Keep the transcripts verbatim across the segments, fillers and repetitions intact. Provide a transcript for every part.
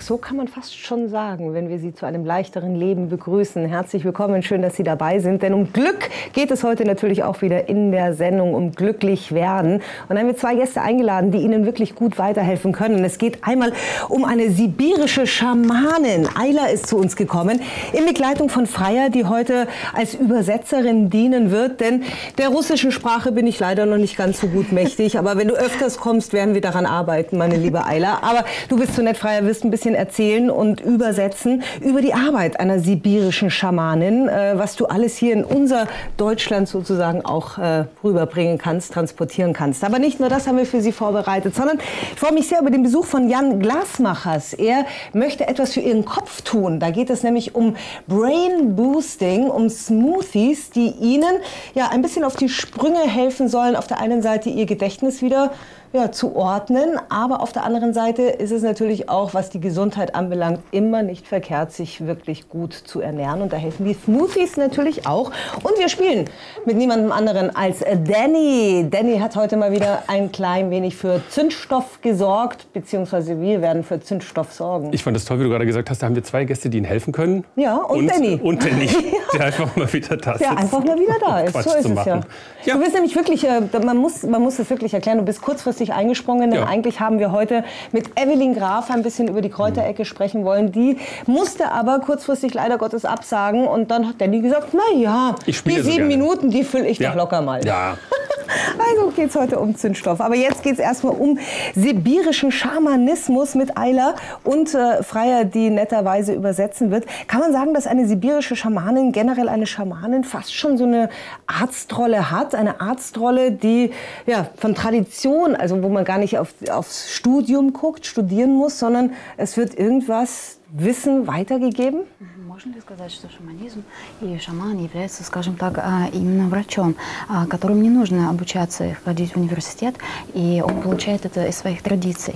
Glück, so kann man fast schon sagen, wenn wir Sie zu einem leichteren Leben begrüßen. Herzlich willkommen, schön, dass Sie dabei sind, denn um Glück geht es heute natürlich auch wieder in der Sendung, um glücklich werden. Und dann haben wir zwei Gäste eingeladen, die Ihnen wirklich gut weiterhelfen können. Es geht einmal um eine sibirische Schamanin. Ayla ist zu uns gekommen, in Begleitung von Freya, die heute als Übersetzerin dienen wird, denn der russischen Sprache bin ich leider noch nicht ganz so gut mächtig, aber wenn du öfters kommst, werden wir daran arbeiten, meine liebe Ayla. Aber du bist so nett, Freya, wirst ein bisschen erzählen und übersetzen über die Arbeit einer sibirischen Schamanin, äh, was du alles hier in unser Deutschland sozusagen auch äh, rüberbringen kannst, transportieren kannst. Aber nicht nur das haben wir für Sie vorbereitet, sondern ich freue mich sehr über den Besuch von Jan Glasmachers. Er möchte etwas für Ihren Kopf tun. Da geht es nämlich um Brain Boosting, um Smoothies, die Ihnen ja ein bisschen auf die Sprünge helfen sollen. Auf der einen Seite Ihr Gedächtnis wieder ja, zu ordnen, aber auf der anderen Seite ist es natürlich auch, was die Gesundheit anbelangt, immer nicht verkehrt, sich wirklich gut zu ernähren. Und da helfen die Smoothies natürlich auch. Und wir spielen mit niemandem anderen als Danny. Danny hat heute mal wieder ein klein wenig für Zündstoff gesorgt, beziehungsweise wir werden für Zündstoff sorgen. Ich fand das toll, wie du gerade gesagt hast, da haben wir zwei Gäste, die Ihnen helfen können. Ja, und, und Danny. Und Danny, der einfach mal wieder da ist. Der einfach mal wieder da ist, Quatsch so ist zu es machen. ja. Ja. Du bist nämlich wirklich, man muss, man muss es wirklich erklären, du bist kurzfristig eingesprungen, denn Ja. eigentlich haben wir heute mit Evelyn Graf ein bisschen über die Kräuterecke sprechen wollen. Die musste aber kurzfristig leider Gottes absagen und dann hat Danny gesagt, na ja, die spiele so sieben gerne. Minuten, die fülle ich Ja. doch locker mal. Ja. Also geht es heute um Zündstoff. Aber jetzt geht es erstmal um sibirischen Schamanismus mit Ayla und äh, Freya, die netterweise übersetzen wird. Kann man sagen, dass eine sibirische Schamanin, generell eine Schamanin, fast schon so eine Arztrolle hat? Eine Arztrolle, die ja, von Tradition, also wo man gar nicht auf, aufs Studium guckt, studieren muss, sondern es wird irgendwas Wissen weitergegeben? Можно ли сказать, что шаманизм и шаман является, скажем так, именно врачом, которому не нужно обучаться, ходить в университет, и он получает это из своих традиций?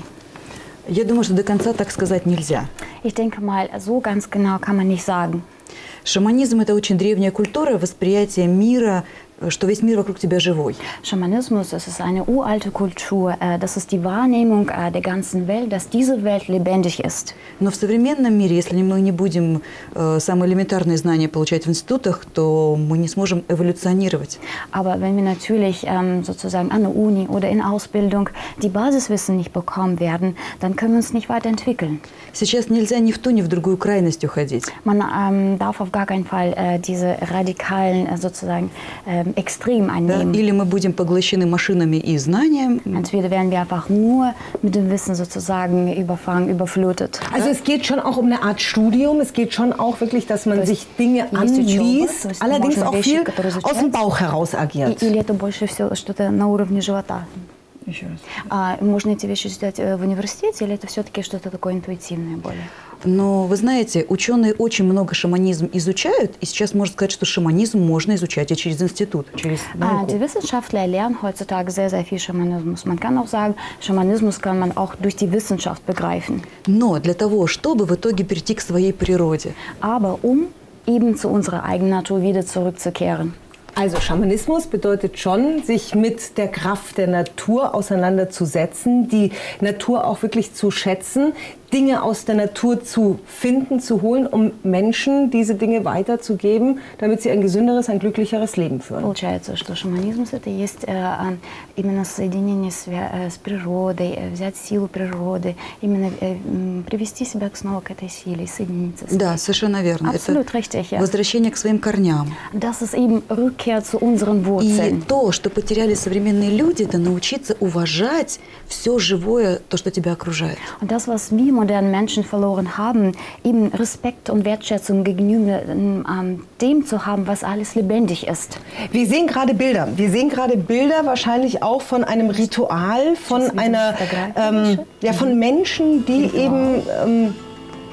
Я думаю, что до конца так сказать нельзя. Ich denke mal, so ganz genau kann man nicht sagen. Шаманизм – это очень древняя культура восприятия мира, что весь мир вокруг тебя живой. Schamanismus, das ist eine uralte Kultur, das ist die Wahrnehmung der ganzen Welt, dass diese Welt lebendig ist. Но в современном мире, если мы не будем э, самые элементарные знания получать в институтах, то мы не сможем эволюционировать. Aber wenn wir natürlich ähm, sozusagen an der Uni oder in Ausbildung die Basiswissen nicht bekommen werden, dann können wir uns nicht weiterentwickeln. Сейчас нельзя ни в ту, ни в другую крайность уходить. Man ähm, darf auf gar keinen Fall äh, diese radikalen äh, sozusagen äh, extrem Да? einnehmen. Или мы будем поглощены машинами и знанием. Entweder werden wir einfach nur mit dem Wissen sozusagen überfangen, überflutet. Also es geht schon auch um eine Art Studium, es geht schon auch wirklich, dass man sich Dinge anliest, allerdings auch viel aus dem Bauch heraus agiert. Или это больше все что-то на уровне живота? Еще раз. А, можно эти вещи читать в университете, или это все-таки что-то такое интуитивное более? Но вы знаете, ученые очень много шаманизм изучают, и сейчас можно сказать, что шаманизм можно изучать и через институт, через Ah, науку. die Wissenschaftler lernen heutzutage sehr, sehr viel Schamanismus. Man kann auch sagen, Schamanismus kann man auch durch die Wissenschaft begreifen. Но для того, чтобы в итоге перейти к своей природе, Aber um eben zu unserer eigenen Natur wieder zurückzukehren. Also Schamanismus bedeutet schon, sich mit der Kraft der Natur auseinanderzusetzen, die Natur auch wirklich zu schätzen, Dinge aus der Natur zu finden, zu holen, um Menschen diese Dinge weiterzugeben, damit sie ein gesünderes, ein glücklicheres Leben führen. Получается, что шаманизм – это есть э, именно соединение с, э, с природой, э, взять силу природы, именно э, привести себя снова к этой силе, соединиться с ней. да, совершенно верно. Absolut Это richtig, ja. возвращение к своим корням. Das ist eben Rückkehr zu unseren И Wurzeln. то, что потеряли современные люди, это научиться уважать все живое, то, что тебя окружает. Und das, was wir modernen Menschen verloren haben, eben Respekt und Wertschätzung gegenüber ähm, dem zu haben, was alles lebendig ist. Wir sehen gerade Bilder. Wir sehen gerade Bilder wahrscheinlich auch von einem Ritual, von einer, ähm, ja, von Menschen, die eben ähm,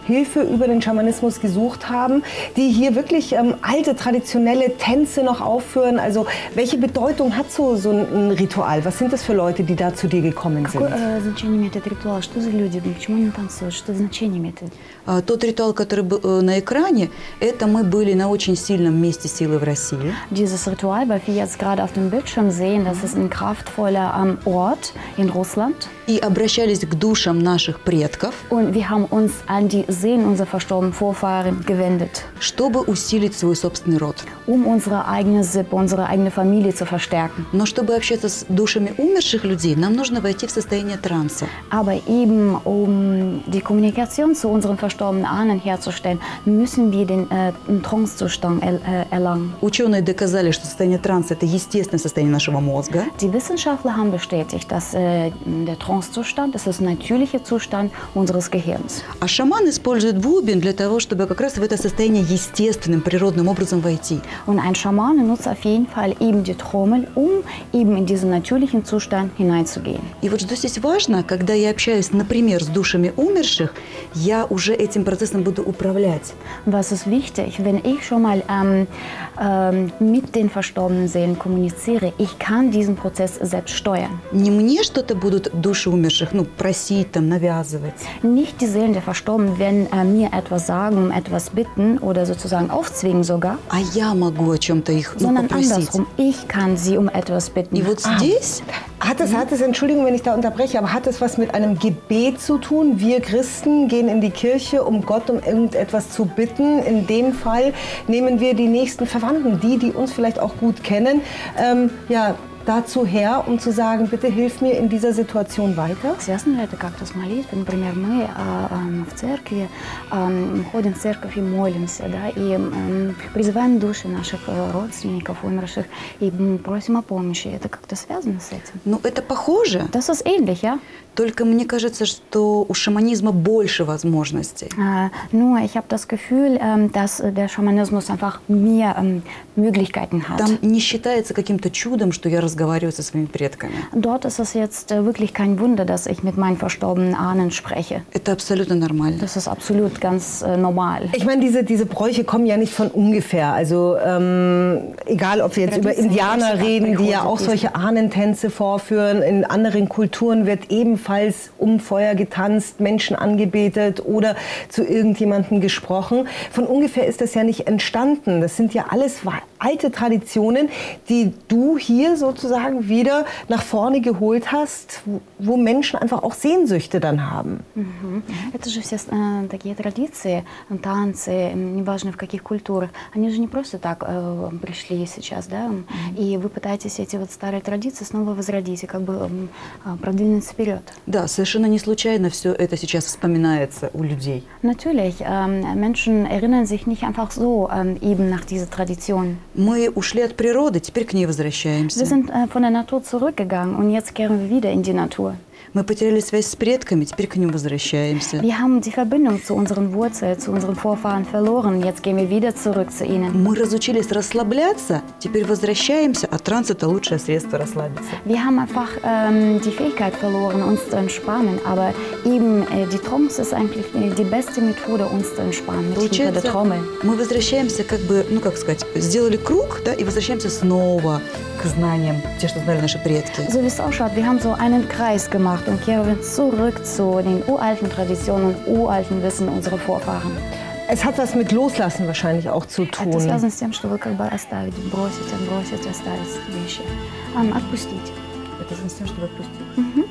Hilfe über den Schamanismus gesucht haben, die hier wirklich ähm, alte, traditionelle Tänze noch aufführen. Also welche Bedeutung hat so, so ein Ritual? Was sind das für Leute, die da zu dir gekommen sind? Какое э, значение имеет этот ритуал? Что за люди? Почему они танцуют? Что значение имеет? А, Тот ритуал, который был э, на экране, это мы были на очень сильном месте силы в России. Dieses Ritual, was wir jetzt gerade auf dem Bildschirm sehen, das ist ein kraftvoller ähm, Ort in Russland. И обращались к душам наших предков, Und wir haben uns an die Seelen unserer verstorbenen Vorfahren gewendet, чтобы усилить свой собственный род. um unsere eigene Sippe, unsere eigene Familie zu verstärken. Но чтобы общаться с душами умерших людей, нам нужно войти в состояние транса. Aber eben, um die Kommunikation zu unseren verstorbenen Ahnen herzustellen, müssen wir den äh, Trance-Zustand er, äh, erlangen. Ученые доказали, что состояние транса – это естественное состояние нашего мозга. Die Wissenschaftler haben bestätigt, dass äh, der Trance-Zustand ist das natürliche Zustand unseres Gehirns. А шаман использует бубен для того, чтобы как раз в это состояние естественным, природным образом войти. Und ein Schamane nutzt auf jeden Fall eben die Trommel, um eben in diesen natürlichen Zustand hineinzugehen. И вот что здесь важно, когда я общаюсь, например, с душами умерших, я уже этим процессом буду управлять. Was ist wichtig, wenn ich schon mal ähm, ähm, mit den verstorbenen Seelen kommuniziere, ich kann diesen Prozess selbst steuern. Не мне что-то будут души умерших, ну, просить, там, навязывать. Nicht die Seelen der Verstorbenen werden äh, mir etwas sagen, um etwas bitten oder sozusagen aufzwingen sogar, А я могу о чем-то их ну, sondern попросить. andersrum, ich kann sie um etwas bitten. И вот здесь Hat es, hat es, Entschuldigung, wenn ich da unterbreche, aber hat es was mit einem Gebet zu tun? Wir Christen gehen in die Kirche, um Gott um irgendetwas zu bitten. In dem Fall nehmen wir die nächsten Verwandten, die, die uns vielleicht auch gut kennen, ähm, ja, dazu her, um zu sagen, bitte hilf mir in dieser Situation weiter. Связано ли это как-то с молитвой? Например, мы а, а, в церкви а, мы ходим в церковь и молимся, да, и а, призываем души наших а, родственников, умерших, и м, просим о помощи. Это как-то связано с этим? ну, это похоже, Das ist ähnlich, ja? только мне кажется, что у шаманизма больше возможностей. Äh, nur ich habe das Gefühl, ähm, dass äh, der Schamanismus einfach mehr ähm, Möglichkeiten hat. Там не считается каким-то чудом, что я разговариваю со своими предками. Dort ist es jetzt äh, wirklich kein Wunder, dass ich mit meinen verstorbenen Ahnen spreche. Это абсолютно нормально. Das ist absolut ganz äh, normal. Ich meine, diese, diese Bräuche kommen ja nicht von ungefähr. Also ähm, egal, ob wir jetzt über Indianer reden, die ja auch solche Ahnentänze vorführen. In anderen Kulturen wird ebenfalls um Feuer getanzt, Menschen angebetet oder zu irgendjemandem gesprochen. Von ungefähr ist das ja nicht entstanden. Das sind ja alles alte Traditionen, die du hier sozusagen wieder nach vorne geholt hast, wo Menschen einfach auch Sehnsüchte dann haben. Мгм. Это же все э, такие традиции, танцы, м, неважно в каких культурах, они же не просто так э, пришли сейчас, да, и вы пытаетесь эти вот старые традиции снова возродить и как бы м, а, продвинуть вперед. Да, совершенно не случайно все это сейчас вспоминается у людей. Natürlich, ähm, Menschen erinnern sich nicht einfach so ähm, eben nach dieser Tradition. Мы ушли от природы, теперь к ней Wir возвращаемся. sind äh, von der Natur zurückgegangen und jetzt kehren wir wieder in die Natur. Мы потеряли связь с предками, теперь к ним возвращаемся. Wir haben die Verbindung zu unseren Wurzeln, zu unseren Vorfahren verloren. Jetzt gehen wir wieder zurück zu ihnen. Мы разучились расслабляться, теперь возвращаемся, а транс – это лучшее средство расслабиться. Wir haben einfach ähm, die Fähigkeit verloren, uns zu entspannen. Aber eben äh, die Trance ist eigentlich äh, die beste Methode, uns zu entspannen. Mit Hilfe der Получается, Trommel. мы возвращаемся, как бы, ну как сказать, сделали круг, да, и возвращаемся снова к знаниям, те, что знали наши предки. So wie es ausschaut, wir haben so einen Kreis gemacht und kehren zurück zu den uralten Traditionen und uralten Wissen unserer Vorfahren. Es hat was mit Loslassen wahrscheinlich auch zu Это tun. связано с тем, что вы как бы оставить, бросить, отбросить, оставить вещи. Ам, Отпустить. Это связано с тем, чтобы отпустить.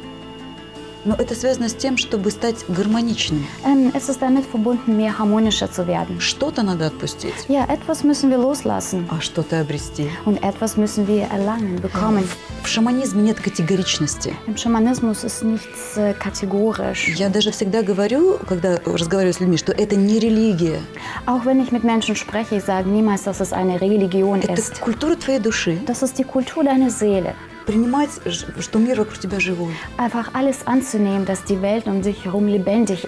Но это связано с тем, чтобы стать гармоничным. Ähm, Es ist damit verbunden, mehr harmonischer zu werden. Что-то надо отпустить, Ja, etwas müssen wir loslassen а что-то обрести. und etwas müssen wir erlangen, bekommen. В шаманизме нет категоричности. Im Schamanismus ist nichts äh, kategorisch. Я даже всегда говорю, когда разговариваю с людьми, что это не религия. Auch wenn ich mit Menschen spreche, ich sage niemals, dass es eine Religion Это ist. культура твоей души. Das ist die Kultur deiner Seele. Принимать, что мир вокруг тебя живой. Einfach alles anzunehmen, dass die Welt um dich herum lebendig ist.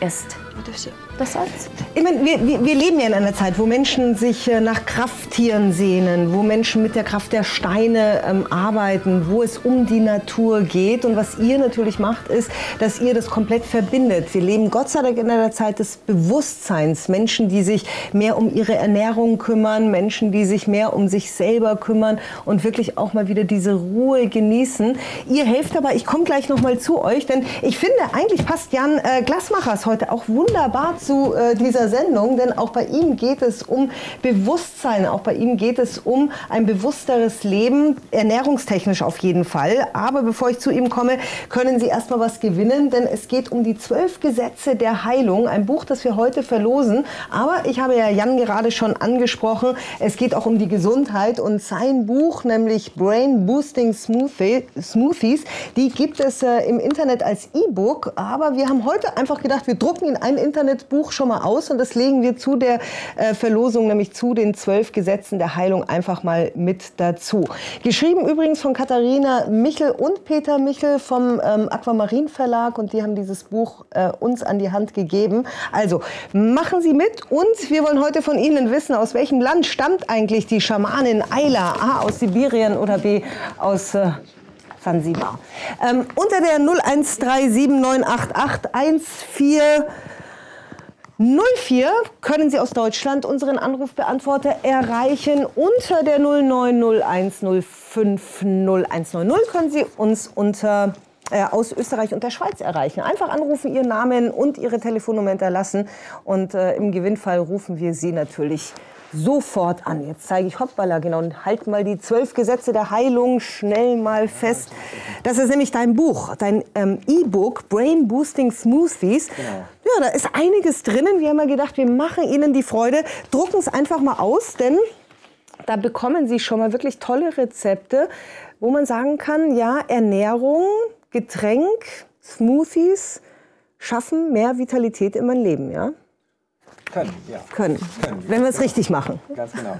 Das war's. Ich meine, wir, wir, wir leben ja in einer Zeit, wo Menschen sich äh, nach Krafttieren sehnen, wo Menschen mit der Kraft der Steine ähm, arbeiten, wo es um die Natur geht. Und was ihr natürlich macht, ist, dass ihr das komplett verbindet. Wir leben Gott sei Dank in einer Zeit des Bewusstseins. Menschen, die sich mehr um ihre Ernährung kümmern, Menschen, die sich mehr um sich selber kümmern und wirklich auch mal wieder diese Ruhe genießen. Ihr helft aber, ich komme gleich noch mal zu euch, denn ich finde, eigentlich passt Jan äh, Glasmachers heute auch wunderbar zu äh, dieser Sendung, denn auch bei ihm geht es um Bewusstsein, auch bei ihm geht es um ein bewussteres Leben, ernährungstechnisch auf jeden Fall. Aber bevor ich zu ihm komme, können Sie erstmal was gewinnen, denn es geht um die zwölf Gesetze der Heilung, ein Buch, das wir heute verlosen. Aber ich habe ja Jan gerade schon angesprochen, es geht auch um die Gesundheit und sein Buch, nämlich Brain Boosting Smoothie, Smoothies, die gibt es äh, im Internet als E-Book, aber wir haben heute einfach gedacht, wir drucken in ein Internetbuch schon mal aus und das legen wir zu der äh, Verlosung, nämlich zu den zwölf Gesetzen der Heilung einfach mal mit dazu. Geschrieben übrigens von Katharina Michel und Peter Michel vom ähm, Aquamarin Verlag und die haben dieses Buch äh, uns an die Hand gegeben. Also machen Sie mit und wir wollen heute von Ihnen wissen, aus welchem Land stammt eigentlich die Schamanin Ayla? A, aus Sibirien oder B, aus äh, Sansibar. Ähm, unter der null eins drei sieben neun acht acht eins vier null vier können Sie aus Deutschland unseren Anrufbeantworter erreichen. Unter der null neun null eins null fünf null eins neun null können Sie uns unter, äh, aus Österreich und der Schweiz erreichen. Einfach anrufen, Ihren Namen und Ihre Telefonnummer hinterlassen. Und äh, im Gewinnfall rufen wir Sie natürlich sofort an. Jetzt zeige ich Hoppala, genau, und halt mal die zwölf Gesetze der Heilung schnell mal fest. Das ist nämlich dein Buch, dein ähm, E-Book, Brain Boosting Smoothies. Genau. Ja, da ist einiges drinnen. Wir haben mal gedacht, wir machen Ihnen die Freude. Drucken es einfach mal aus, denn da bekommen Sie schon mal wirklich tolle Rezepte, wo man sagen kann, ja, Ernährung, Getränk, Smoothies schaffen mehr Vitalität in mein Leben, ja? Können, ja. Können, Können wenn wir es richtig machen. Ganz genau.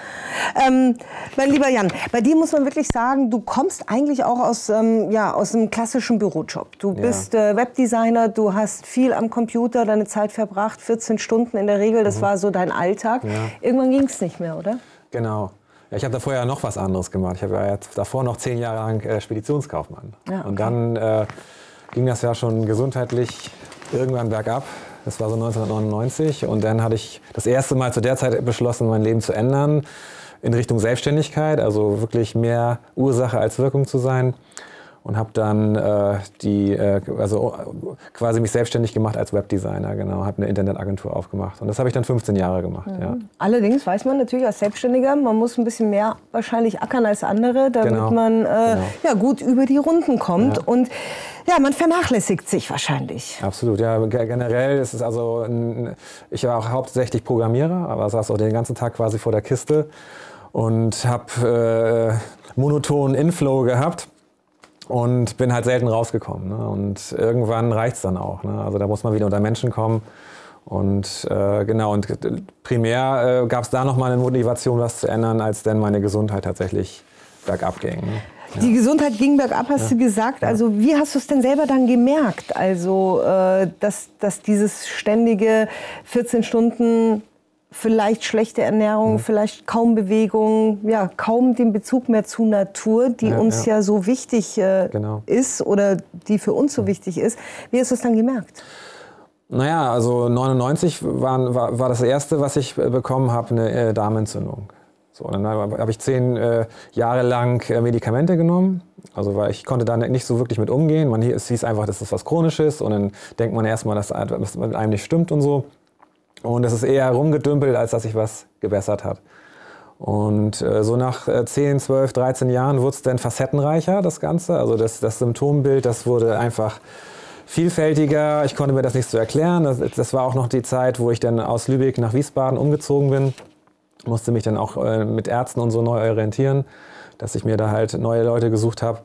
ähm, mein lieber Jan, bei dir muss man wirklich sagen, du kommst eigentlich auch aus, ähm, ja, aus einem klassischen Bürojob. Du ja. bist äh, Webdesigner, du hast viel am Computer deine Zeit verbracht, vierzehn Stunden in der Regel, das mhm. war so dein Alltag. Ja. Irgendwann ging es nicht mehr, oder? Genau. Ja, ich habe da vorher noch was anderes gemacht. Ich habe ja jetzt davor noch zehn Jahre lang äh, Speditionskaufmann. Ja, okay. Und dann äh, ging das ja schon gesundheitlich irgendwann bergab. Das war so neunzehnhundertneunundneunzig und dann hatte ich das erste Mal zu der Zeit beschlossen, mein Leben zu ändern in Richtung Selbstständigkeit, also wirklich mehr Ursache als Wirkung zu sein und habe dann äh, die, äh, also quasi mich selbstständig gemacht als Webdesigner, genau, habe eine Internetagentur aufgemacht und das habe ich dann fünfzehn Jahre gemacht. Mhm. Ja. Allerdings weiß man natürlich als Selbstständiger, man muss ein bisschen mehr wahrscheinlich ackern als andere, damit genau. man äh, genau. ja, gut über die Runden kommt ja. und ja, man vernachlässigt sich wahrscheinlich. Absolut, ja. Generell ist es also, ein, ich war auch hauptsächlich Programmierer, aber saß auch den ganzen Tag quasi vor der Kiste und habe äh, monotonen Inflow gehabt und bin halt selten rausgekommen. Ne? Und irgendwann reicht's dann auch. Ne? Also da muss man wieder unter Menschen kommen. Und äh, genau, und primär äh, gab es da nochmal eine Motivation, was zu ändern, als dann meine Gesundheit tatsächlich bergab ging. Ne? Ja. Die Gesundheit ging bergab, hast ja. du gesagt. Also wie hast du es denn selber dann gemerkt? Also äh, dass, dass dieses ständige vierzehn Stunden, vielleicht schlechte Ernährung, mhm. vielleicht kaum Bewegung, ja, kaum den Bezug mehr zur Natur, die ja, uns ja. ja so wichtig äh, genau. ist oder die für uns so mhm. wichtig ist. Wie hast du es dann gemerkt? Naja, also neunundneunzig war, war, war das erste, was ich bekommen habe, eine äh, Darmentzündung. So, dann habe ich zehn äh, Jahre lang äh, Medikamente genommen, also weil ich konnte da nicht so wirklich mit umgehen. Man, es hieß einfach, das ist was Chronisches und dann denkt man erstmal, dass das mit einem nicht stimmt und so. Und es ist eher rumgedümpelt, als dass sich was gebessert hat. Und äh, so nach äh, zehn, zwölf, dreizehn Jahren wurde es dann facettenreicher, das Ganze. Also das, das Symptombild, das wurde einfach vielfältiger. Ich konnte mir das nicht so erklären. Das, das war auch noch die Zeit, wo ich dann aus Lübeck nach Wiesbaden umgezogen bin. Musste mich dann auch äh, mit Ärzten und so neu orientieren, dass ich mir da halt neue Leute gesucht habe.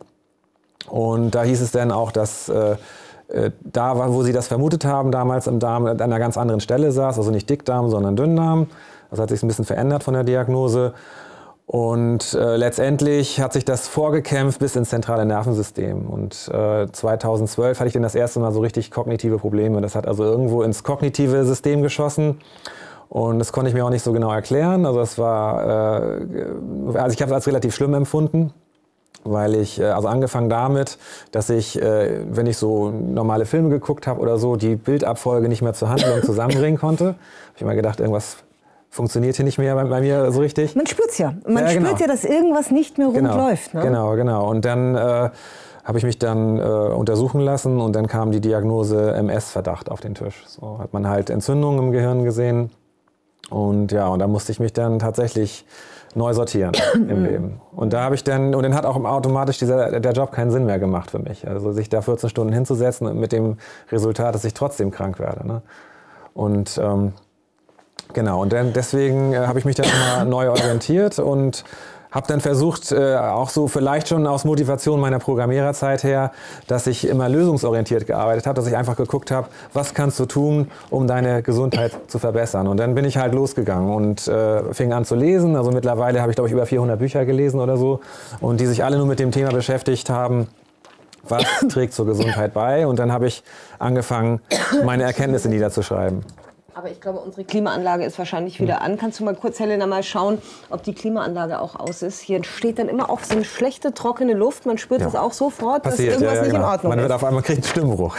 Und da hieß es dann auch, dass äh, äh, da, war, wo sie das vermutet haben, damals im Darm an einer ganz anderen Stelle saß, also nicht Dickdarm, sondern Dünndarm. Das hat sich ein bisschen verändert von der Diagnose. Und äh, letztendlich hat sich das vorgekämpft bis ins zentrale Nervensystem. Und äh, zweitausendzwölf hatte ich dann das erste Mal so richtig kognitive Probleme. Das hat also irgendwo ins kognitive System geschossen. Und das konnte ich mir auch nicht so genau erklären. Also es war, äh, also ich habe es als relativ schlimm empfunden, weil ich, äh, also angefangen damit, dass ich, äh, wenn ich so normale Filme geguckt habe oder so, die Bildabfolge nicht mehr zur Handlung zusammenbringen konnte. Habe ich immer gedacht, irgendwas funktioniert hier nicht mehr bei, bei mir so richtig. Man spürt's ja. Man Ja, genau. spürt ja, dass irgendwas nicht mehr rund Genau, läuft. Ne? genau, genau. Und dann äh, habe ich mich dann äh, untersuchen lassen und dann kam die Diagnose M S-Verdacht auf den Tisch. So hat man halt Entzündungen im Gehirn gesehen. Und ja, und da musste ich mich dann tatsächlich neu sortieren im Leben. Und da habe ich dann, und dann hat auch automatisch dieser, der Job keinen Sinn mehr gemacht für mich. Also sich da vierzehn Stunden hinzusetzen mit dem Resultat, dass ich trotzdem krank werde. Ne? Und ähm, genau, und dann, deswegen äh, habe ich mich dann mal neu orientiert und habe dann versucht, äh, auch so vielleicht schon aus Motivation meiner Programmiererzeit her, dass ich immer lösungsorientiert gearbeitet habe, dass ich einfach geguckt habe, was kannst du tun, um deine Gesundheit zu verbessern. Und dann bin ich halt losgegangen und äh, fing an zu lesen. Also mittlerweile habe ich, glaube ich, über vierhundert Bücher gelesen oder so und die sich alle nur mit dem Thema beschäftigt haben, was trägt zur Gesundheit bei. Und dann habe ich angefangen, meine Erkenntnisse niederzuschreiben. Aber ich glaube, unsere Klimaanlage ist wahrscheinlich wieder an. Kannst du mal kurz, Helena, mal schauen, ob die Klimaanlage auch aus ist? Hier entsteht dann immer auch so eine schlechte, trockene Luft. Man spürt Ja. das auch sofort, Passiert, dass irgendwas ja, ja, nicht genau. in Ordnung Man wird ist. auf einmal kriegt einen Stimmbruch.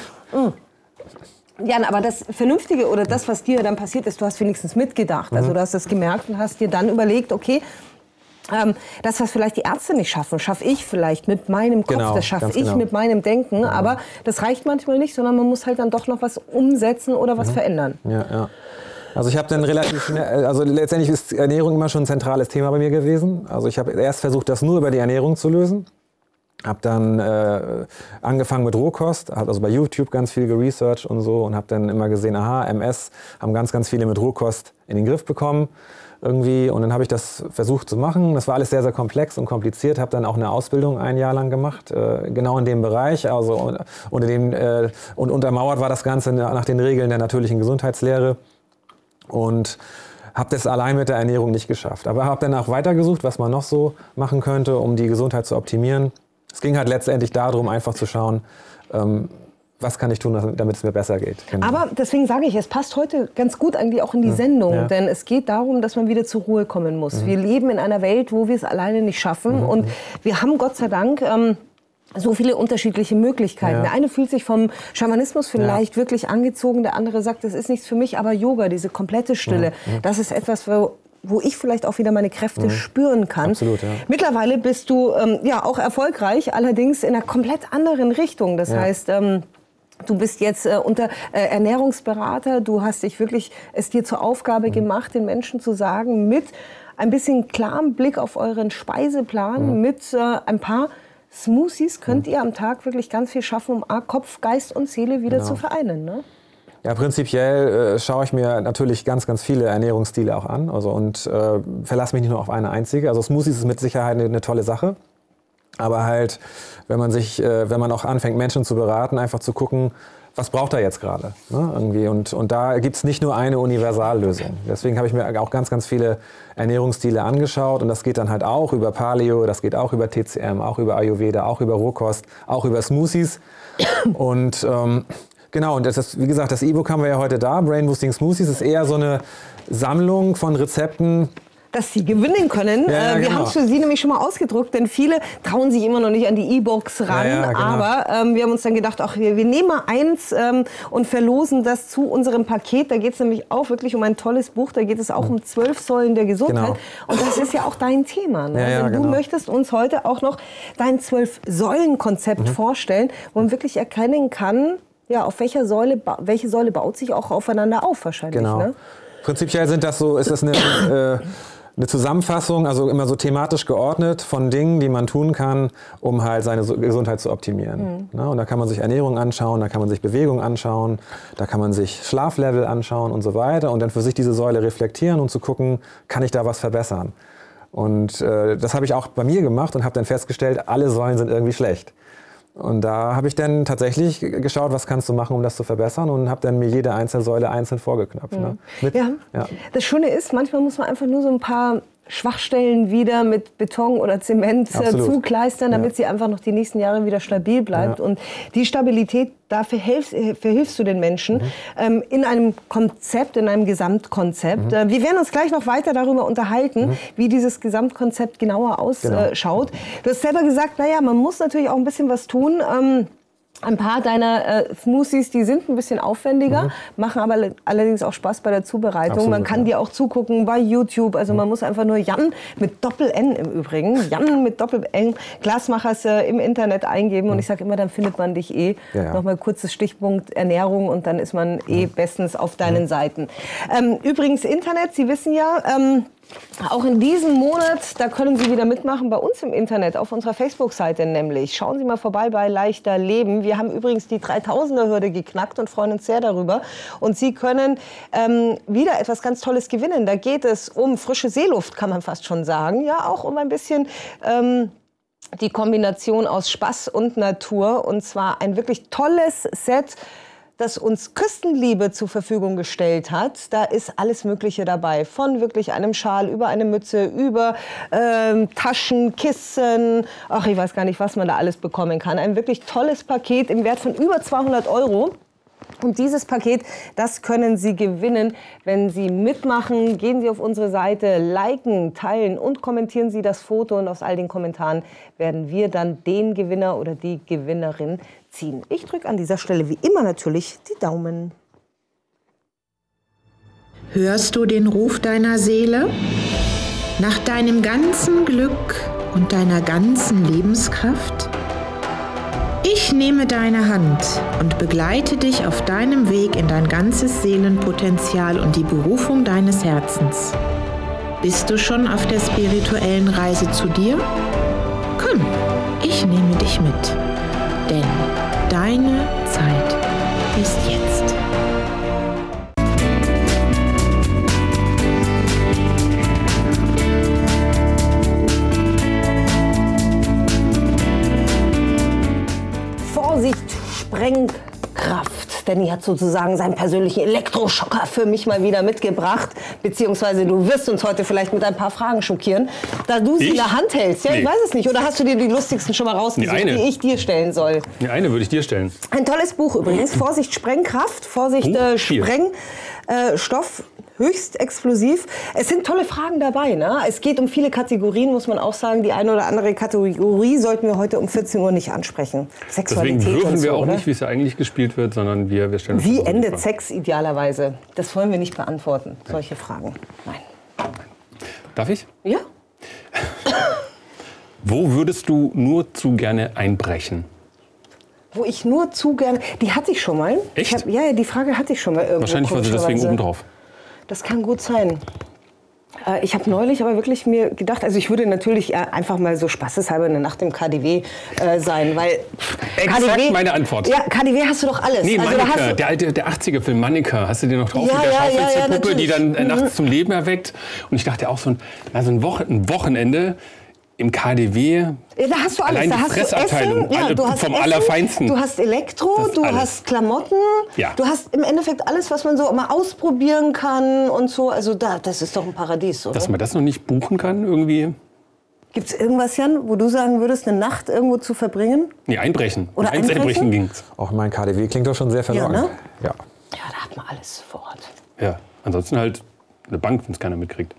Jan, aber das Vernünftige oder das, was dir dann passiert ist, du hast wenigstens mitgedacht. Also du hast das gemerkt und hast dir dann überlegt, okay, ähm, das, was vielleicht die Ärzte nicht schaffen, schaffe ich vielleicht mit meinem Kopf, Genau, das schaffe ganz ich genau. mit meinem Denken. Aber das reicht manchmal nicht, sondern man muss halt dann doch noch was umsetzen oder was verändern. Ja, ja. Also ich habe dann relativ schnell, also letztendlich ist Ernährung immer schon ein zentrales Thema bei mir gewesen. Also ich habe erst versucht, das nur über die Ernährung zu lösen. Habe dann äh, angefangen mit Rohkost, habe also bei YouTube ganz viel geresearched und so und habe dann immer gesehen, aha, M S haben ganz, ganz viele mit Rohkost in den Griff bekommen irgendwie. Und dann habe ich das versucht zu machen. Das war alles sehr, sehr komplex und kompliziert. Habe dann auch eine Ausbildung ein Jahr lang gemacht, äh, genau in dem Bereich. Also unter dem, äh, und untermauert war das Ganze nach den Regeln der natürlichen Gesundheitslehre. Und habe das allein mit der Ernährung nicht geschafft. Aber habe dann auch weitergesucht, was man noch so machen könnte, um die Gesundheit zu optimieren. Es ging halt letztendlich darum, einfach zu schauen, ähm, was kann ich tun, damit es mir besser geht. Genau. Aber deswegen sage ich, es passt heute ganz gut eigentlich auch in die Sendung, Ja. denn es geht darum, dass man wieder zur Ruhe kommen muss. Mhm. Wir leben in einer Welt, wo wir es alleine nicht schaffen, mhm. und wir haben Gott sei Dank ähm, so viele unterschiedliche Möglichkeiten. Ja. Der eine fühlt sich vom Schamanismus vielleicht ja. wirklich angezogen, der andere sagt, das ist nichts für mich, aber Yoga, diese komplette Stille, ja. das ist etwas, wo wo ich vielleicht auch wieder meine Kräfte mhm. spüren kann. Absolut, ja. Mittlerweile bist du ähm, ja auch erfolgreich, allerdings in einer komplett anderen Richtung. Das ja. heißt, ähm, du bist jetzt äh, unter äh, Ernährungsberater. Du hast dich wirklich es dir zur Aufgabe mhm. gemacht, den Menschen zu sagen, mit ein bisschen klarem Blick auf euren Speiseplan, mhm. mit äh, ein paar Smoothies könnt mhm. ihr am Tag wirklich ganz viel schaffen, um A, Kopf, Geist und Seele wieder genau. zu vereinen, ne? Ja, prinzipiell äh, schaue ich mir natürlich ganz, ganz viele Ernährungsstile auch an, also und äh, verlasse mich nicht nur auf eine einzige. Also Smoothies ist mit Sicherheit eine, eine tolle Sache, aber halt, wenn man sich, äh, wenn man auch anfängt, Menschen zu beraten, einfach zu gucken, was braucht er jetzt gerade, ne, irgendwie. Und, und da gibt es nicht nur eine Universallösung. Deswegen habe ich mir auch ganz, ganz viele Ernährungsstile angeschaut und das geht dann halt auch über Paleo, das geht auch über T C M, auch über Ayurveda, auch über Rohkost, auch über Smoothies und ähm, genau, und das ist, wie gesagt, das E-Book haben wir ja heute da, Brain Boosting Smoothies, ist eher so eine Sammlung von Rezepten, dass sie gewinnen können. Ja, ja, wir genau. haben es für Sie nämlich schon mal ausgedruckt, denn viele trauen sich immer noch nicht an die E-Books ran. Ja, ja, genau. Aber ähm, wir haben uns dann gedacht, ach, wir, wir nehmen mal eins ähm, und verlosen das zu unserem Paket. Da geht es nämlich auch wirklich um ein tolles Buch. Da geht es auch um zwölf Säulen der Gesundheit. Genau. Und das ist ja auch dein Thema. Ne? Ja, ja, Denn du genau. möchtest uns heute auch noch dein zwölf-Säulen-Konzept Mhm. vorstellen, wo man wirklich erkennen kann, ja, auf welcher Säule, welche Säule baut sich auch aufeinander auf wahrscheinlich. Genau. Ne? Prinzipiell sind das so, ist das eine, äh, eine Zusammenfassung, also immer so thematisch geordnet von Dingen, die man tun kann, um halt seine so Gesundheit zu optimieren. Mhm. Ne? Und da kann man sich Ernährung anschauen, da kann man sich Bewegung anschauen, da kann man sich Schlaflevel anschauen und so weiter und dann für sich diese Säule reflektieren und zu gucken, kann ich da was verbessern. Und äh, das habe ich auch bei mir gemacht und habe dann festgestellt, alle Säulen sind irgendwie schlecht. Und da habe ich dann tatsächlich geschaut, was kannst du machen, um das zu verbessern und habe dann mir jede einzelne Säule einzeln vorgeknöpft. Mhm. Ne? Mit, ja. ja. Das Schöne ist, manchmal muss man einfach nur so ein paar Schwachstellen wieder mit Beton oder Zement äh, zukleistern, damit ja. sie einfach noch die nächsten Jahre wieder stabil bleibt. Ja. Und die Stabilität, da verhilfst, verhilfst du den Menschen mhm. ähm, in einem Konzept, in einem Gesamtkonzept. Mhm. Äh, wir werden uns gleich noch weiter darüber unterhalten, mhm. wie dieses Gesamtkonzept genauer ausschaut. Genau. Du hast selber gesagt, naja, man muss natürlich auch ein bisschen was tun. Ähm, Ein paar deiner äh, Smoothies, die sind ein bisschen aufwendiger, mhm. machen aber allerdings auch Spaß bei der Zubereitung. Absolut, man kann ja. dir auch zugucken bei YouTube. Also mhm. man muss einfach nur Jan mit Doppel-N im Übrigen, Jan mit Doppel-N, Glasmachers äh, im Internet eingeben. Mhm. Und ich sage immer, dann findet man dich eh. Ja, ja. Nochmal kurzes Stichpunkt Ernährung und dann ist man eh mhm. bestens auf deinen mhm. Seiten. Ähm, übrigens Internet, Sie wissen ja, ähm, auch in diesem Monat, da können Sie wieder mitmachen bei uns im Internet, auf unserer Facebook-Seite nämlich. Schauen Sie mal vorbei bei Leichter Leben. Wir haben übrigens die dreitausender-Hürde geknackt und freuen uns sehr darüber. Und Sie können ähm, wieder etwas ganz Tolles gewinnen. Da geht es um frische Seeluft, kann man fast schon sagen. Ja, auch um ein bisschen Ähm, die Kombination aus Spaß und Natur. Und zwar ein wirklich tolles Set, das uns Küstenliebe zur Verfügung gestellt hat. Da ist alles Mögliche dabei. Von wirklich einem Schal über eine Mütze, über ähm, Taschen, Kissen. Ach, ich weiß gar nicht, was man da alles bekommen kann. Ein wirklich tolles Paket im Wert von über zweihundert Euro. Und dieses Paket, das können Sie gewinnen, wenn Sie mitmachen. Gehen Sie auf unsere Seite, liken, teilen und kommentieren Sie das Foto. Und aus all den Kommentaren werden wir dann den Gewinner oder die Gewinnerin ziehen. Ich drücke an dieser Stelle wie immer natürlich die Daumen. Hörst du den Ruf deiner Seele? Nach deinem ganzen Glück und deiner ganzen Lebenskraft? Ich nehme deine Hand und begleite dich auf deinem Weg in dein ganzes Seelenpotenzial und die Berufung deines Herzens. Bist du schon auf der spirituellen Reise zu dir? Komm, ich nehme dich mit, denn deine Zeit ist jetzt. Vorsicht, Sprengkraft. Danny hat sozusagen seinen persönlichen Elektroschocker für mich mal wieder mitgebracht. Beziehungsweise du wirst uns heute vielleicht mit ein paar Fragen schockieren. Da du sie ich? in der Hand hältst. Ja, nee. Ich weiß es nicht. Oder hast du dir die lustigsten schon mal rausgesucht, die, die ich dir stellen soll? Die eine würde ich dir stellen. Ein tolles Buch übrigens. Vorsicht, Sprengkraft. Vorsicht, äh, Sprengstoff. Höchst explosiv. Es sind tolle Fragen dabei. Ne? Es geht um viele Kategorien, muss man auch sagen. Die eine oder andere Kategorie sollten wir heute um vierzehn Uhr nicht ansprechen. Sexualität. Deswegen würfen so, wir auch oder? nicht, wie es ja eigentlich gespielt wird, sondern wir, wir stellen uns Wie endet Sex idealerweise? Das wollen wir nicht beantworten, Nein. solche Fragen. Nein. Darf ich? Ja. Wo würdest du nur zu gerne einbrechen? Wo ich nur zu gerne... Die hatte ich schon mal. Echt? Ich hab, ja, die Frage hatte ich schon mal irgendwo. Wahrscheinlich war sie deswegen oben drauf. Das kann gut sein. Äh, ich habe neulich aber wirklich mir gedacht, also ich würde natürlich äh, einfach mal so spaßeshalber eine Nacht im K D W äh, sein, weil Exakt K D W, meine Antwort. Ja, K D W hast du doch alles. Nee, also, Mannequin, hast der alte, der achtziger-Film Mannequin, hast du den noch drauf? Ja, mit der ja, Schaufensterpuppe, ja, ja, die dann äh, nachts mhm. zum Leben erweckt. Und ich dachte auch so ein, na, so ein, Wochen, ein Wochenende im K D W. Ja, da hast du alles. Allein da die hast Fressabteilung, du Essen, ja, alle, du hast vom Essen, Allerfeinsten. Du hast Elektro, du alles. hast Klamotten, Ja. du hast im Endeffekt alles, was man so mal ausprobieren kann und so. Also da, das ist doch ein Paradies, oder? Dass man das noch nicht buchen kann irgendwie? Gibt es irgendwas, Jan, wo du sagen würdest, eine Nacht irgendwo zu verbringen? Nee, einbrechen. Oder Eins einbrechen? einbrechen ging's. Auch mein K D W klingt doch schon sehr verlockend. Ja, ne? Ja. Ja, da hat man alles vor Ort. Ja, ansonsten halt eine Bank, wenn es keiner mitkriegt.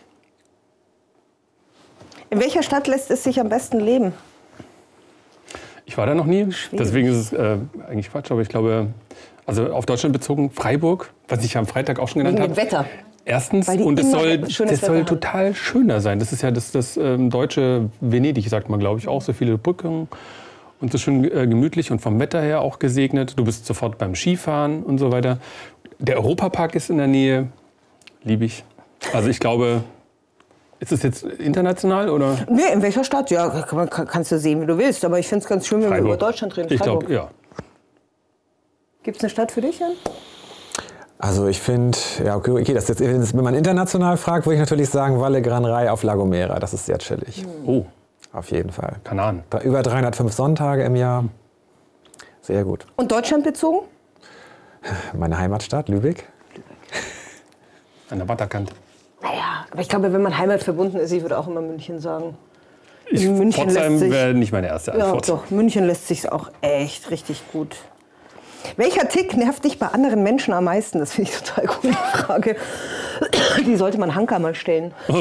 In welcher Stadt lässt es sich am besten leben? Ich war da noch nie, Schwierig. deswegen ist es äh, eigentlich Quatsch, aber ich glaube, also auf Deutschland bezogen, Freiburg, was ich ja am Freitag auch schon genannt habe. Wegen dem Wetter. Erstens, Weil die und es immer soll, schönes das soll Wetter haben. total schöner sein. Das ist ja das, das ähm, deutsche Venedig, sagt man, glaube ich, auch. So viele Brücken und so schön äh, gemütlich und vom Wetter her auch gesegnet. Du bist sofort beim Skifahren und so weiter. Der Europapark ist in der Nähe, liebe ich. Also ich glaube... Ist das jetzt international oder? Nee, in welcher Stadt? Ja, kann, kannst du sehen, wie du willst. Aber ich finde es ganz schön, wenn Freiburg. wir über Deutschland reden. Ich glaube, ja. Gibt es eine Stadt für dich, Jan? Also ich finde, ja okay, okay das jetzt, wenn man international fragt, würde ich natürlich sagen Valle Gran Rai auf La Gomera. Das ist sehr chillig. Mhm. Oh. Auf jeden Fall. Kanaren. Da, über dreihundertfünf Sonntage im Jahr. Sehr gut. Und Deutschland bezogen? Meine Heimatstadt, Lübeck. An der Watterkante. Naja, Aber ich glaube, wenn man heimatverbunden ist, ich würde auch immer München sagen. Ich, München Pforzheim lässt sich, wäre nicht meine erste Antwort. Ja, doch, München lässt sich auch echt richtig gut. Welcher Tick nervt dich bei anderen Menschen am meisten? Das finde ich total cool, die Frage. Die sollte man Hanka mal stellen. äh,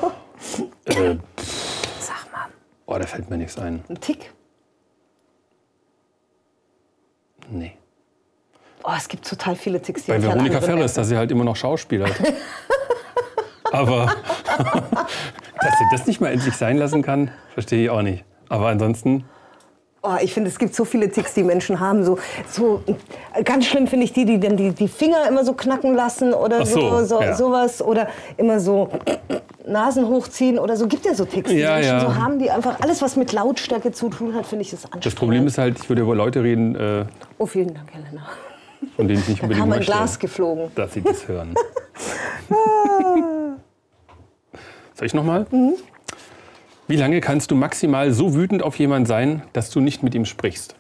Sag mal. Oh, da fällt mir nichts ein. Ein Tick? Nee. Oh, es gibt total viele Ticks, die Bei ich an Veronika anderen Ferres, dass sie halt immer noch schauspielert. Aber dass sie das nicht mal endlich sein lassen kann, verstehe ich auch nicht. Aber ansonsten... Oh, ich finde, es gibt so viele Ticks, die Menschen haben. So, so, ganz schlimm finde ich die, die dann die, die Finger immer so knacken lassen oder Ach so, so, so ja. sowas. Oder immer so Nasen hochziehen oder so. Gibt ja so Ticks, die Ja, Menschen ja. so haben, die einfach alles, was mit Lautstärke zu tun hat, finde ich das anstrengend. Das Problem ist halt, ich würde über Leute reden, äh, Oh, vielen Dank, Helena. von denen ich nicht Da unbedingt kam ein möchte, Glas geflogen. dass sie das hören. Soll ich noch mal? Mhm. Wie lange kannst du maximal so wütend auf jemanden sein, dass du nicht mit ihm sprichst?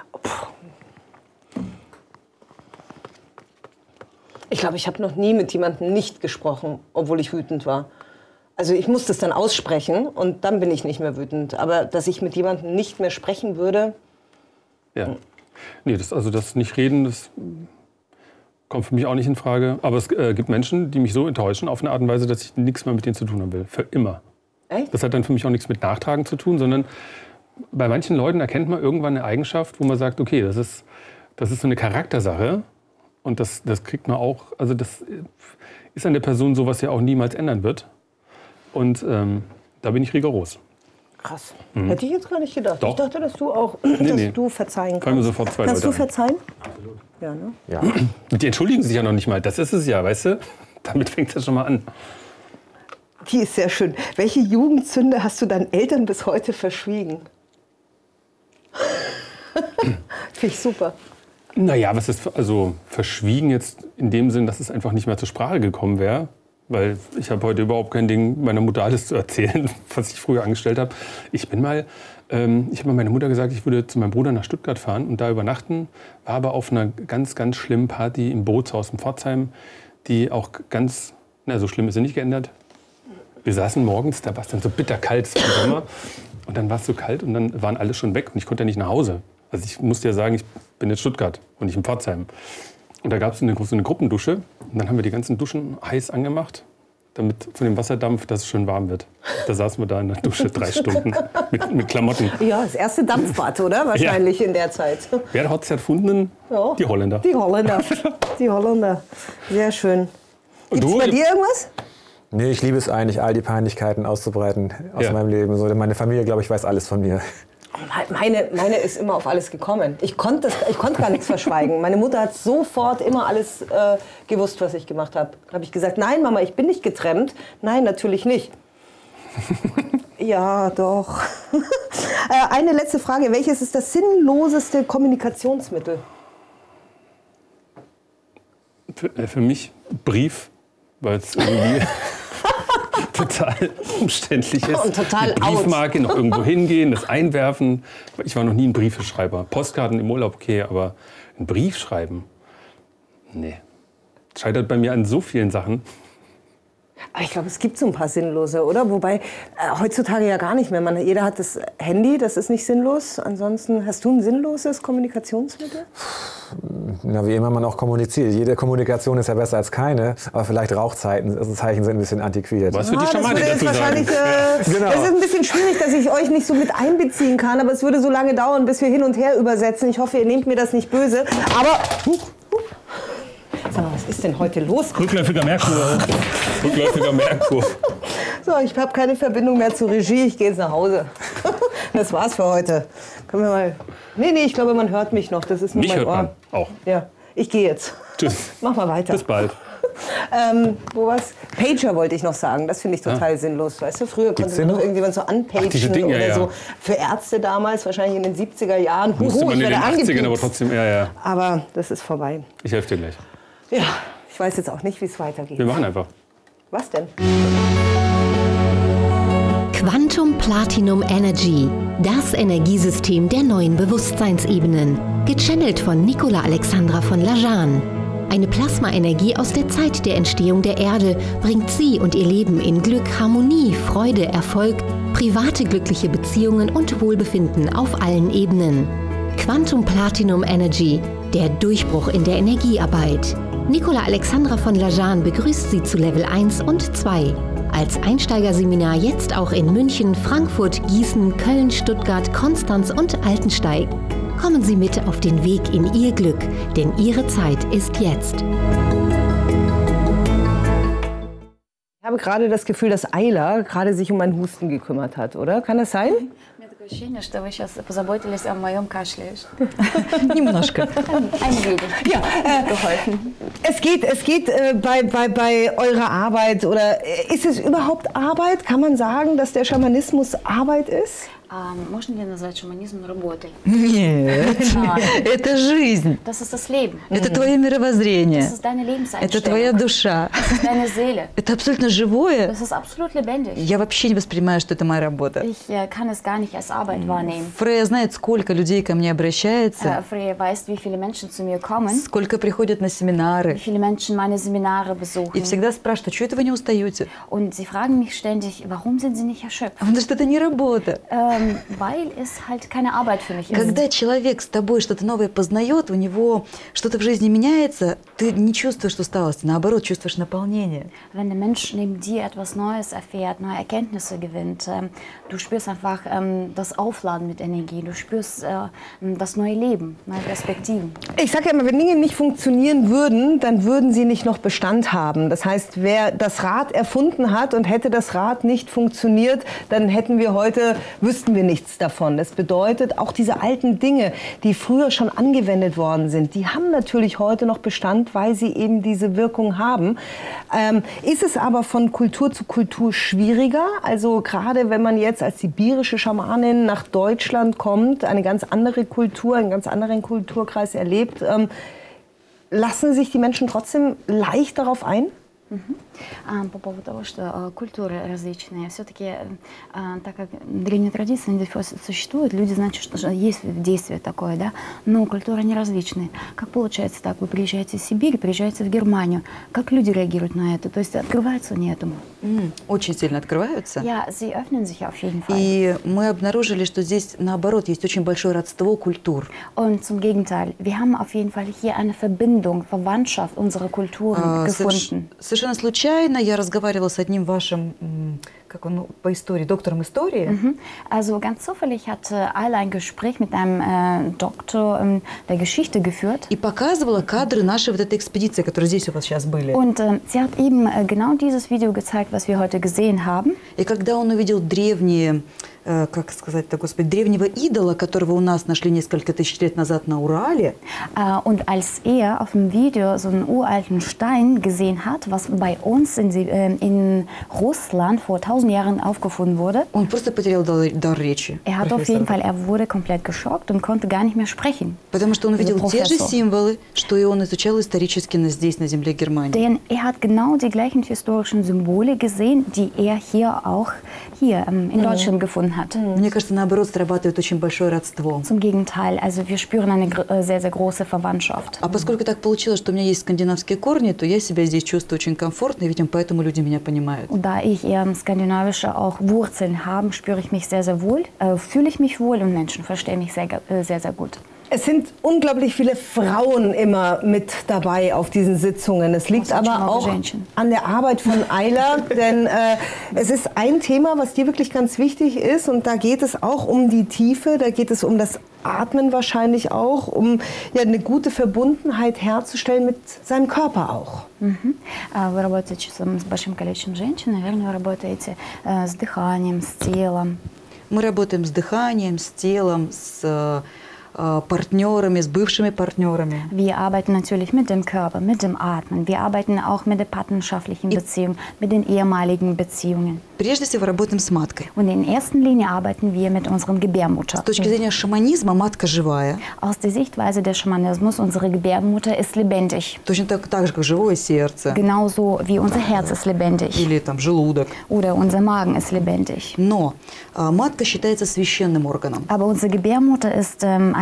Ich glaube, ich habe noch nie mit jemandem nicht gesprochen, obwohl ich wütend war. Also ich muss das dann aussprechen und dann bin ich nicht mehr wütend. Aber dass ich mit jemandem nicht mehr sprechen würde, Ja. Nee, das, also das Nicht-Reden, das kommt für mich auch nicht in Frage. Aber es äh, gibt Menschen, die mich so enttäuschen auf eine Art und Weise, dass ich nichts mehr mit denen zu tun haben will. Für immer. echt? Das hat dann für mich auch nichts mit Nachtragen zu tun, sondern bei manchen Leuten erkennt man irgendwann eine Eigenschaft, wo man sagt, okay, das ist, das ist so eine Charaktersache und das, das kriegt man auch, also das ist an der Person so, was ja auch niemals ändern wird. Und ähm, da bin ich rigoros. Krass. Hätte ich jetzt gar nicht gedacht. Doch. Ich dachte, dass du auch dass nee. du verzeihen Fallen mir kannst. sofort zwei Kannst du Leute ein. verzeihen? Absolut. Ja, ne? Ja. Die entschuldigen sich ja noch nicht mal, das ist es ja, weißt du? Damit fängt das schon mal an. Die ist sehr schön. Welche Jugendsünde hast du deinen Eltern bis heute verschwiegen? Finde ich super. Naja, was ist also verschwiegen jetzt in dem Sinn, dass es einfach nicht mehr zur Sprache gekommen wäre. Weil ich habe heute überhaupt kein Ding, meiner Mutter alles zu erzählen, was ich früher angestellt habe. Ich bin mal, ähm, ich habe mal meiner Mutter gesagt, ich würde zu meinem Bruder nach Stuttgart fahren und da übernachten. War aber auf einer ganz, ganz schlimmen Party im Bootshaus in Pforzheim, die auch ganz, na so schlimm ist sie nicht geändert. Wir saßen morgens, da war es dann so bitterkalt, es war im Sommer. Und dann war es so kalt und dann waren alle schon weg und ich konnte ja nicht nach Hause. Also ich musste ja sagen, ich bin in Stuttgart und nicht in Pforzheim. Und da gab es eine, so eine Gruppendusche. Und dann haben wir die ganzen Duschen heiß angemacht, damit von dem Wasserdampf, dass es schön warm wird. Da saßen wir da in der Dusche drei Stunden mit, mit Klamotten. Ja, das erste Dampfbad, oder? Wahrscheinlich in der Zeit. Wer hat es erfunden? Ja. Die Holländer. Die Holländer. Die Holländer. Sehr schön. Und Gibt es du? bei dir irgendwas? Nee, ich liebe es eigentlich, all die Peinlichkeiten auszubreiten aus Ja. meinem Leben. So, meine Familie, glaube ich, weiß alles von mir. Meine, meine ist immer auf alles gekommen. Ich konnte, das, ich konnte gar nichts verschweigen. Meine Mutter hat sofort immer alles äh, gewusst, was ich gemacht habe. Da habe ich gesagt, nein Mama, ich bin nicht getrennt. Nein, natürlich nicht. Ja, doch. äh, eine letzte Frage. Welches ist das sinnloseste Kommunikationsmittel? Für, äh, für mich Brief, weil es irgendwie total umständlich ist. Und total Mit Briefmarke noch irgendwo hingehen, das einwerfen. Ich war noch nie ein Briefeschreiber. Postkarten im Urlaub, okay, aber ein Brief schreiben, nee. Scheitert bei mir an so vielen Sachen. Aber ich glaube, es gibt so ein paar sinnlose, oder? Wobei, äh, heutzutage ja gar nicht mehr. Man, jeder hat das Handy, das ist nicht sinnlos. Ansonsten, hast du ein sinnloses Kommunikationsmittel? Na, wie immer man auch kommuniziert. Jede Kommunikation ist ja besser als keine, aber vielleicht Rauchzeiten, also Zeichen sind ein bisschen antiquiert. Was für die Ah, das Charmante würde jetzt dazu sagen? wahrscheinlich, äh, Genau. Das ist ein bisschen schwierig, dass ich euch nicht so mit einbeziehen kann, aber es würde so lange dauern, bis wir hin und her übersetzen. Ich hoffe, ihr nehmt mir das nicht böse. Aber, huch, huch. Sag mal, was ist denn heute los? Rückläufiger Merkur. Rückläufiger Merkur. So, ich habe keine Verbindung mehr zur Regie, ich gehe jetzt nach Hause. Das war's für heute. Können wir mal... Nee, nee, ich glaube, man hört mich noch. Das ist nur Mich mein hört Ohr. man auch. Ja, ich gehe jetzt. Tschüss. Mach mal weiter. Bis bald. Ähm, wo was? Pager wollte ich noch sagen. Das finde ich total sinnlos. Weißt du, früher konnte den noch noch? irgendjemand so anpagen Ach, diese Dinge, oder ja, ja. so. Für Ärzte damals, wahrscheinlich in den siebziger Jahren. Musste Huhu, man ich in den werde achtzigern, aber angepiepst. trotzdem, ja, ja. Aber das ist vorbei. Ich helfe dir gleich. Ja, ich weiß jetzt auch nicht, wie es weitergeht. Wir machen einfach. Was denn? Quantum Platinum Energy, das Energiesystem der neuen Bewusstseinsebenen. Gechannelt von Nicola Alexandra von Lajan. Eine Plasmaenergie aus der Zeit der Entstehung der Erde bringt Sie und Ihr Leben in Glück, Harmonie, Freude, Erfolg, private glückliche Beziehungen und Wohlbefinden auf allen Ebenen. Quantum Platinum Energy, der Durchbruch in der Energiearbeit. Nicola Alexandra von Lajan begrüßt Sie zu Level eins und zwei. Als Einsteigerseminar jetzt auch in München, Frankfurt, Gießen, Köln, Stuttgart, Konstanz und Altensteig. Kommen Sie mit auf den Weg in Ihr Glück, denn Ihre Zeit ist jetzt. Ich habe gerade das Gefühl, dass Ayla gerade sich um meinen Husten gekümmert hat, oder? Kann das sein? Ощущение, что вы сейчас позаботились о моем кашле. Немножко. Ein wenig. Ja, äh, geholfen. Es geht, es geht äh, bei, bei, bei eurer Arbeit, oder ist es überhaupt Arbeit? Kann man sagen, dass der Schamanismus Arbeit ist? А можно ли назвать шаманизм работой? Нет, это жизнь. Das ist das Leben. Это твое мировоззрение. Das ist deine Lebenseinstellung. Это твоя душа. Das ist deine Seele. Это абсолютно живое. Das ist absolut lebendig. Я вообще не воспринимаю, что это моя работа. Ich äh, kann es gar nicht als Arbeit wahrnehmen. Фрея знает, сколько людей ко мне обращается, Äh, Freya weiß, wie viele Menschen zu mir kommen, сколько приходят на wie семинары. viele Menschen meine Seminare besuchen. И всегда спрашивают, а что это вы не устаете? Und sie fragen mich ständig, warum sind sie nicht erschöpft? Потому что это не работа. Ähm, weil es halt keine Arbeit für mich ist. Когда человек с тобой что-то новое познает, у него что-то в жизни меняется, ты не чувствуешь усталости, наоборот, чувствуешь наполнение. Wenn der Mensch neben dir etwas Neues erfährt, neue Erkenntnisse gewinnt, ähm, du spürst einfach ähm, das Aufladen mit Energie, du spürst äh, das neue Leben, neue Perspektiven. Ich sage ja immer, wenn Dinge nicht funktionieren würden, dann würden sie nicht noch Bestand haben. Das heißt, wer das Rad erfunden hat und hätte das Rad nicht funktioniert, dann hätten wir heute, wüssten wir nichts davon. Das bedeutet, auch diese alten Dinge, die früher schon angewendet worden sind, die haben natürlich heute noch Bestand, weil sie eben diese Wirkung haben. Ähm, ist es aber von Kultur zu Kultur schwieriger? Also gerade wenn man jetzt als sibirische Schamanin nach Deutschland kommt, eine ganz andere Kultur, einen ganz anderen Kulturkreis erlebt, ähm, lassen sich die Menschen trotzdem leicht darauf ein? А, по поводу того, что а, культуры различные, все-таки, а, так как древние традиции существуют, люди знают, что, что есть действие такое, да, но культуры не различные. Как получается так? Вы приезжаете в Сибирь, приезжаете в Германию. Как люди реагируют на это? То есть открываются они этому? Mm, очень сильно открываются. Ja, sie öffnen sich auf jeden Fall. И мы обнаружили, что здесь, наоборот, есть очень большое родство культур. Und zum Gegenteil, wir haben auf jeden Fall hier eine Verbindung, Verwandtschaft unserer Kulturen А, gefunden. Совершенно случайно я разговаривала с одним вашим, м, как он, ну, по истории, доктором истории. Mhm. Also ganz zufällig hatte Ayla ein Gespräch mit einem äh, Doktor ähm, der Geschichte geführt. И показывала кадры нашей вот этой экспедиции, которые здесь у вас сейчас были. Und äh, sie hat eben äh, genau dieses Video gezeigt, was wir heute gesehen haben. И когда он увидел древние, э, как сказать-то, господи, древнего идола, которого у нас нашли несколько тысяч лет назад на Урале. Äh, und als er auf dem Video so einen uralten Stein gesehen hat, was bei uns in, äh, in Russland vor tausend Jahren aufgefunden wurde, Он просто потерял дар, дар речи. er hat auf jeden Fall, er wurde komplett geschockt und konnte gar nicht mehr sprechen. Потому что он увидел Also те же Professor. символы, что и он изучал исторически на- здесь, на земле Германии. Denn er hat genau die gleichen historischen Symbole gesehen, die er hier auch hier ähm, in Deutschland gefunden hat. Мне кажется, наоборот, срабатывает очень большое родство. Zum Gegenteil, also wir spüren eine gr- äh, sehr, sehr große Verwandtschaft. А поскольку так получилось, что у меня есть скандинавские корни, то я себя здесь чувствую очень комфортно, и, видимо, поэтому люди меня понимают. Und da ich eher skandinavische auch Wurzeln habe, spüre ich mich sehr, sehr wohl, äh, fühle ich mich wohl und Menschen verstehen mich sehr, äh, sehr, sehr gut. Es sind unglaublich viele Frauen immer mit dabei auf diesen Sitzungen. Es liegt Das sind schon aber auch auch Menschen. an der Arbeit von Ayla, denn äh, es ist ein Thema, was dir wirklich ganz wichtig ist, und da geht es auch um die Tiefe, da geht es um das Atmen wahrscheinlich auch, um ja, eine gute Verbundenheit herzustellen mit seinem Körper auch. Мгм. А Вы работаете с с большим количеством женщин, наверное, вы работаете э, с дыханием, с телом. Мы работаем с дыханием, с телом, с э, э, партнерами, с бывшими партнерами. Wir arbeiten natürlich mit dem Körper, mit dem Atmen. Wir arbeiten auch mit der partnerschaftlichen Beziehung, mit den ehemaligen Beziehungen. Прежде всего работаем с маткой. Und in erster Linie arbeiten wir mit unserem С Gebärmutter. точки зрения шаманизма матка живая, Aus der Sichtweise des Schamanismus, unsere Gebärmutter ist lebendig. точно так, так же, как живое сердце Genauso wie unser Herz ist lebendig. или там желудок. Oder unser Magen ist lebendig. Но а, матка считается священным органом. Aber unsere Gebärmutter ist ähm,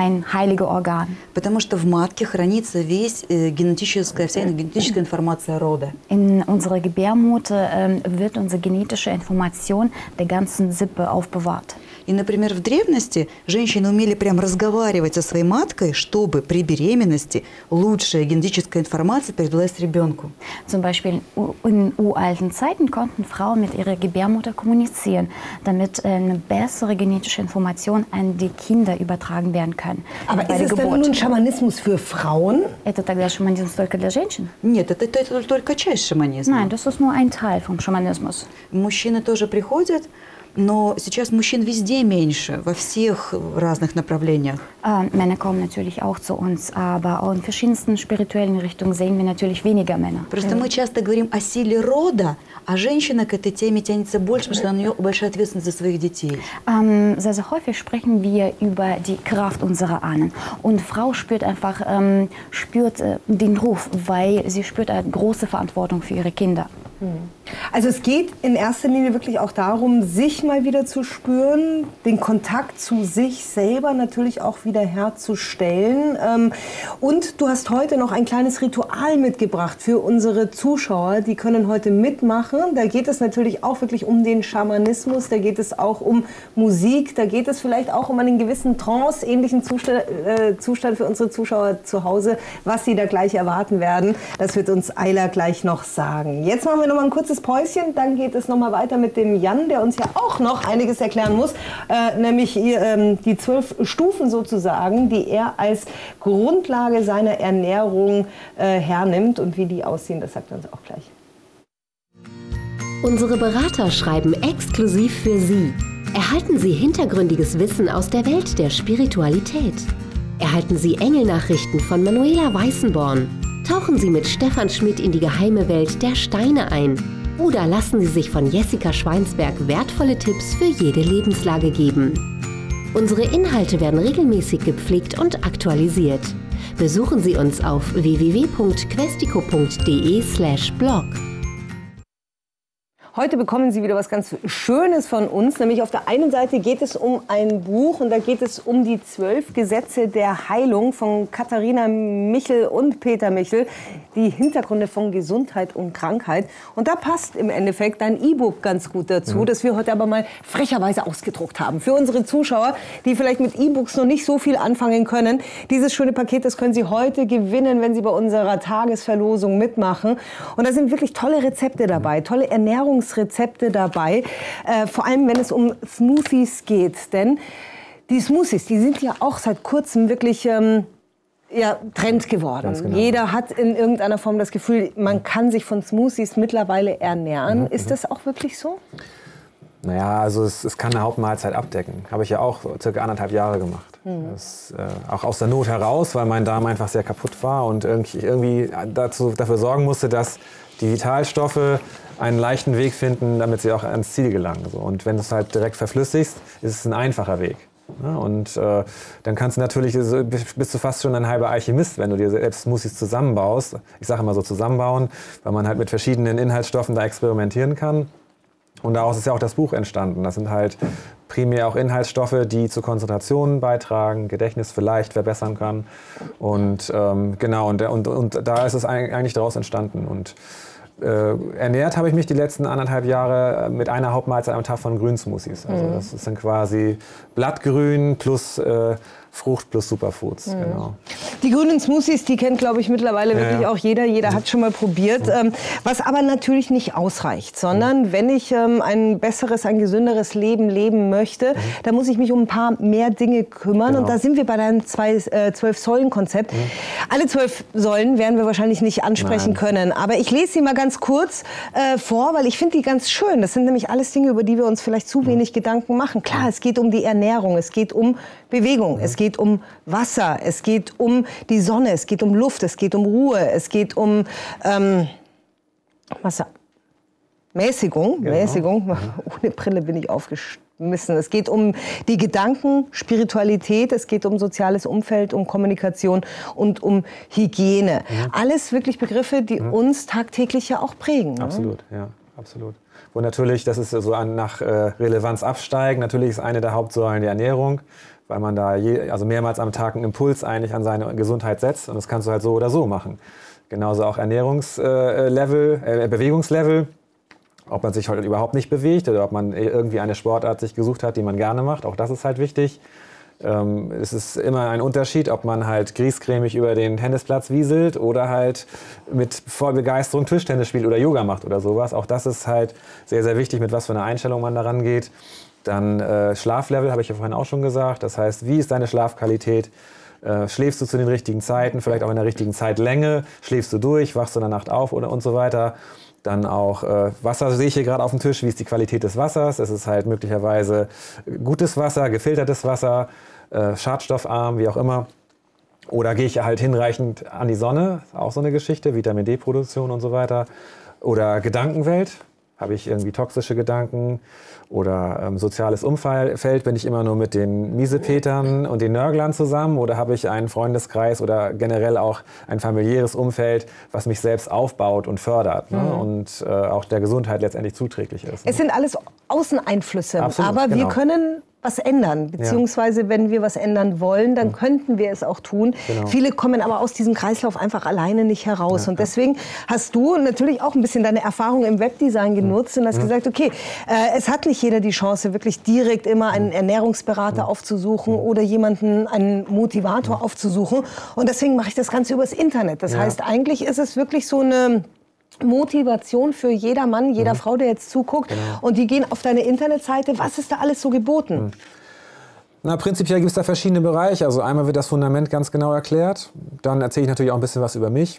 ein heiliges Organ. Потому что в матке хранится весь э, генетическая, вся генетическая информация рода. In unserer Gebärmutter ähm, wird unsere genetische Information der ganzen Sippe aufbewahrt. И, например, в древности женщины умели прям разговаривать со своей маткой, чтобы при беременности лучшая генетическая информация передалась ребенку. Zum Beispiel in uralten Zeiten konnten Frauen mit ihrer Gebärmutter kommunizieren, damit eine bessere genetische Information an die Kinder übertragen werden kann. Aber ist es denn nun Schamanismus für Frauen? Это тогда шаманизм только для женщин? Нет, это, это, это только часть шаманизма. Nein, das ist nur ein Teil vom Schamanismus. Мужчины тоже приходят, но сейчас мужчин везде меньше, во всех разных направлениях. Äh, Männer kommen natürlich auch zu uns, aber auch in verschiedensten spirituellen Richtungen sehen wir natürlich weniger Männer. Просто мы часто говорим о силе рода, а женщина к этой теме тянется больше, потому что у нее большая ответственность за своих детей. Ähm, sehr, sehr häufig sprechen wir über die Kraft unserer Ahnen. Und Frau spürt einfach ähm, spürt, äh, den Ruf, weil sie spürt eine große Verantwortung für ihre Kinder. Also es geht in erster Linie wirklich auch darum, sich mal wieder zu spüren, den Kontakt zu sich selber natürlich auch wieder herzustellen. Und du hast heute noch ein kleines Ritual mitgebracht für unsere Zuschauer, die können heute mitmachen. Da geht es natürlich auch wirklich um den Schamanismus, da geht es auch um Musik, da geht es vielleicht auch um einen gewissen Trance-ähnlichen Zustand, äh, Zustand für unsere Zuschauer zu Hause, was sie da gleich erwarten werden. Das wird uns Ayla gleich noch sagen. Jetzt machen wir noch mal ein kurzes Päuschen, dann geht es noch mal weiter mit dem Jan, der uns ja auch noch einiges erklären muss, äh, nämlich äh, die zwölf Stufen sozusagen, die er als Grundlage seiner Ernährung äh, hernimmt und wie die aussehen, das sagt er uns auch gleich. Unsere Berater schreiben exklusiv für Sie. Erhalten Sie hintergründiges Wissen aus der Welt der Spiritualität. Erhalten Sie Engelnachrichten von Manuela Weißenborn. Tauchen Sie mit Stefan Schmidt in die geheime Welt der Steine ein. Oder lassen Sie sich von Jessica Schweinsberg wertvolle Tipps für jede Lebenslage geben. Unsere Inhalte werden regelmäßig gepflegt und aktualisiert. Besuchen Sie uns auf w w w punkt questico punkt de slash blog. Heute bekommen Sie wieder was ganz Schönes von uns, nämlich auf der einen Seite geht es um ein Buch und da geht es um die zwölf Gesetze der Heilung von Katharina Michel und Peter Michel, die Hintergründe von Gesundheit und Krankheit. Und da passt im Endeffekt ein E-Book ganz gut dazu, mhm. das wir heute aber mal frecherweise ausgedruckt haben. Für unsere Zuschauer, die vielleicht mit E-Books noch nicht so viel anfangen können, dieses schöne Paket, das können Sie heute gewinnen, wenn Sie bei unserer Tagesverlosung mitmachen. Und da sind wirklich tolle Rezepte dabei, tolle Ernährungs Rezepte dabei, äh, vor allem wenn es um Smoothies geht. Denn die Smoothies, die sind ja auch seit kurzem wirklich ähm, ja, Trend geworden. Genau. Jeder hat in irgendeiner Form das Gefühl, man kann sich von Smoothies mittlerweile ernähren. Mhm, Ist das auch wirklich so? Naja, also es, es kann eine Hauptmahlzeit abdecken. Habe ich ja auch circa anderthalb Jahre gemacht. Mhm. Das, äh, auch aus der Not heraus, weil mein Darm einfach sehr kaputt war und irgendwie, irgendwie dazu, dafür sorgen musste, dass die Vitalstoffe einen leichten Weg finden, damit sie auch ans Ziel gelangen. So. Und wenn du es halt direkt verflüssigst, ist es ein einfacher Weg. Ja, und äh, dann kannst du natürlich, bist du fast schon ein halber Alchemist, wenn du dir selbst Smoothies zusammenbaust. Ich sage immer so zusammenbauen, weil man halt mit verschiedenen Inhaltsstoffen da experimentieren kann. Und daraus ist ja auch das Buch entstanden. Das sind halt primär auch Inhaltsstoffe, die zur Konzentration beitragen, Gedächtnis vielleicht verbessern kann. Und ähm, genau, und, und, und da ist es eigentlich daraus entstanden. Und Äh, ernährt habe ich mich die letzten anderthalb Jahre mit einer Hauptmahlzeit am Tag von Grünsmoothies. Also das ist dann quasi Blattgrün plus äh, Frucht plus Superfoods. Mhm. Genau. Die grünen Smoothies, die kennt, glaube ich, mittlerweile ja, wirklich ja. auch jeder. Jeder mhm. hat schon mal probiert. Mhm. Ähm, was aber natürlich nicht ausreicht, sondern mhm. wenn ich ähm, ein besseres, ein gesünderes Leben leben möchte, mhm. dann muss ich mich um ein paar mehr Dinge kümmern. Genau. Und da sind wir bei deinem zwei, äh, Zwölf-Säulen-Konzept. Mhm. Alle zwölf Säulen werden wir wahrscheinlich nicht ansprechen Nein. können. Aber ich lese sie mal ganz kurz äh, vor, weil ich finde die ganz schön. Das sind nämlich alles Dinge, über die wir uns vielleicht zu wenig mhm. Gedanken machen. Klar, es geht um die Ernährung, es geht um Bewegung, mhm. es geht um Wasser, es geht um die Sonne, es geht um Luft, es geht um Ruhe, es geht um ähm, Wasser. Mäßigung, genau. Mäßigung. Mhm. Ohne Brille bin ich aufgeschmissen. Es geht um die Gedanken, Spiritualität, es geht um soziales Umfeld, um Kommunikation und um Hygiene. Mhm. Alles wirklich Begriffe, die mhm. uns tagtäglich ja auch prägen. Ne? Absolut, ja, absolut. Und natürlich, das ist so an, nach äh, Relevanz absteigen. Natürlich ist eine der Hauptsäulen die Ernährung, weil man da je, also mehrmals am Tag einen Impuls eigentlich an seine Gesundheit setzt und das kannst du halt so oder so machen. Genauso auch Ernährungslevel, äh, Bewegungslevel, ob man sich heute überhaupt nicht bewegt oder ob man irgendwie eine Sportart sich gesucht hat, die man gerne macht, auch das ist halt wichtig. Ähm, es ist immer ein Unterschied, ob man halt griesgrämig über den Tennisplatz wieselt oder halt mit voll Begeisterung Tischtennis spielt oder Yoga macht oder sowas. Auch das ist halt sehr, sehr wichtig, mit was für einer Einstellung man daran geht. Dann äh, Schlaflevel, habe ich ja vorhin auch schon gesagt. Das heißt, wie ist deine Schlafqualität? Äh, schläfst du zu den richtigen Zeiten, vielleicht auch in der richtigen Zeitlänge? Schläfst du durch, wachst du in der Nacht auf oder, und so weiter? Dann auch äh, Wasser sehe ich hier gerade auf dem Tisch. Wie ist die Qualität des Wassers? Es ist halt möglicherweise gutes Wasser, gefiltertes Wasser, äh, schadstoffarm, wie auch immer. Oder gehe ich halt hinreichend an die Sonne? Auch so eine Geschichte, Vitamin D-Produktion und so weiter. Oder Gedankenwelt. Habe ich irgendwie toxische Gedanken? Oder ähm, soziales Umfeld, bin ich immer nur mit den Miesepetern und den Nörglern zusammen? Oder habe ich einen Freundeskreis oder generell auch ein familiäres Umfeld, was mich selbst aufbaut und fördert, ne? Mhm. Und äh, auch der Gesundheit letztendlich zuträglich ist. Ne? Es sind alles Außeneinflüsse, Absolut, aber genau. wir können was ändern, beziehungsweise wenn wir was ändern wollen, dann könnten wir es auch tun. Genau. Viele kommen aber aus diesem Kreislauf einfach alleine nicht heraus. Ja, und deswegen hast du natürlich auch ein bisschen deine Erfahrung im Webdesign genutzt und hast ja. gesagt, okay, äh, es hat nicht jeder die Chance, wirklich direkt immer einen Ernährungsberater ja. aufzusuchen oder jemanden, einen Motivator ja. aufzusuchen. Und deswegen mache ich das Ganze übers Internet. Das ja. heißt, eigentlich ist es wirklich so eine Motivation für jeder Mann, jeder mhm. Frau, der jetzt zuguckt. Genau. Und die gehen auf deine Internetseite. Was ist da alles so geboten? Mhm. Na, prinzipiell gibt es da verschiedene Bereiche. Also einmal wird das Fundament ganz genau erklärt. Dann erzähle ich natürlich auch ein bisschen was über mich.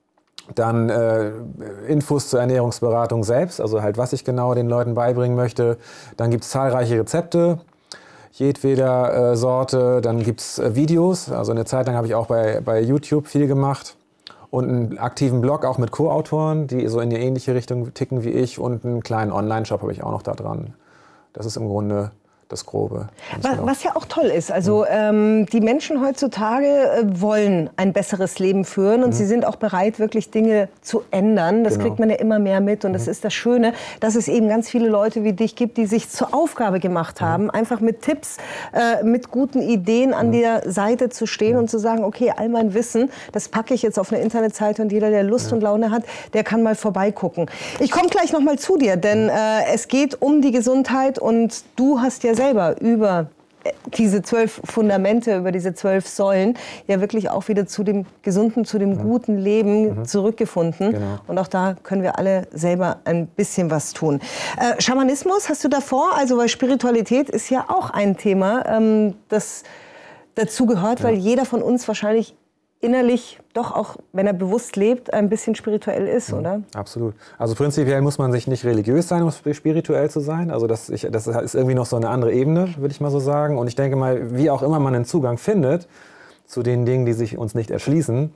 Dann äh, Infos zur Ernährungsberatung selbst, also halt, was ich genau den Leuten beibringen möchte. Dann gibt es zahlreiche Rezepte, jedweder äh, Sorte. Dann gibt es äh, Videos. Also eine Zeit lang habe ich auch bei, bei YouTube viel gemacht. Und einen aktiven Blog, auch mit Co-Autoren, die so in die ähnliche Richtung ticken wie ich. Und einen kleinen Online-Shop habe ich auch noch da dran. Das ist im Grunde das Grobe. Was, genau. was ja auch toll ist. Also ähm, die Menschen heutzutage äh, wollen ein besseres Leben führen und mhm. sie sind auch bereit, wirklich Dinge zu ändern. Das genau. kriegt man ja immer mehr mit. Und mhm. das ist das Schöne, dass es eben ganz viele Leute wie dich gibt, die sich zur Aufgabe gemacht haben, mhm. einfach mit Tipps, äh, mit guten Ideen an mhm. der Seite zu stehen mhm. und zu sagen, okay, all mein Wissen, das packe ich jetzt auf eine Internetseite und jeder, der Lust ja. und Laune hat, der kann mal vorbeigucken. Ich komme gleich noch mal zu dir, denn äh, es geht um die Gesundheit und du hast ja selber über diese zwölf Fundamente, über diese zwölf Säulen ja wirklich auch wieder zu dem gesunden, zu dem guten Leben mhm. zurückgefunden. Genau. Und auch da können wir alle selber ein bisschen was tun. Äh, Schamanismus hast du davor, also weil Spiritualität ist ja auch ein Thema, ähm, das dazu gehört, ja. weil jeder von uns wahrscheinlich innerlich doch auch, wenn er bewusst lebt, ein bisschen spirituell ist, mhm, oder? Absolut. Also prinzipiell muss man sich nicht religiös sein, um spirituell zu sein. Also das, ich, das ist irgendwie noch so eine andere Ebene, würde ich mal so sagen. Und ich denke mal, wie auch immer man einen Zugang findet zu den Dingen, die sich uns nicht erschließen,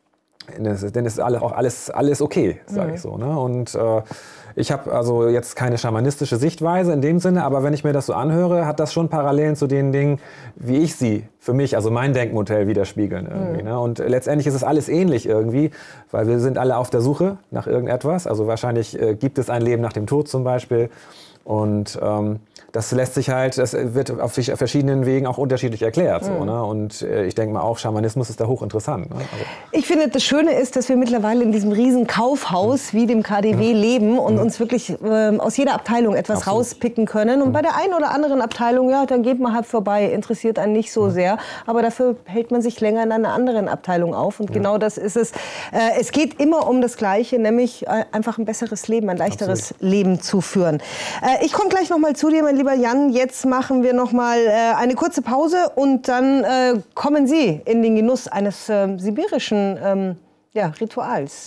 denn ist alle, auch alles, alles okay, sage mhm. ich so. Ne? Und äh, ich habe also jetzt keine schamanistische Sichtweise in dem Sinne, aber wenn ich mir das so anhöre, hat das schon Parallelen zu den Dingen, wie ich sie für mich, also mein Denkmodell widerspiegeln irgendwie. Mhm. Ne? Und letztendlich ist es alles ähnlich irgendwie, weil wir sind alle auf der Suche nach irgendetwas. Also wahrscheinlich äh, gibt es ein Leben nach dem Tod zum Beispiel. Und ähm, das lässt sich halt, das wird auf verschiedenen Wegen auch unterschiedlich erklärt. Mhm. So, ne? Und äh, ich denke mal auch, Schamanismus ist da hochinteressant. Ne? Also ich finde, das Schöne ist, dass wir mittlerweile in diesem riesen Kaufhaus mhm. wie dem K D W mhm. leben und mhm. uns wirklich äh, aus jeder Abteilung etwas Absolut. rauspicken können. Und mhm. bei der einen oder anderen Abteilung, ja, dann geht man halt vorbei, interessiert einen nicht so mhm. sehr. Aber dafür hält man sich länger in einer anderen Abteilung auf. Und ja. genau das ist es. Äh, es geht immer um das Gleiche, nämlich äh, einfach ein besseres Leben, ein leichteres Absolut. Leben zu führen. Äh, ich komme gleich noch mal zu dir, mein lieber Jan. Jetzt machen wir noch mal äh, eine kurze Pause und dann äh, kommen Sie in den Genuss eines äh, sibirischen ähm, ja, Rituals.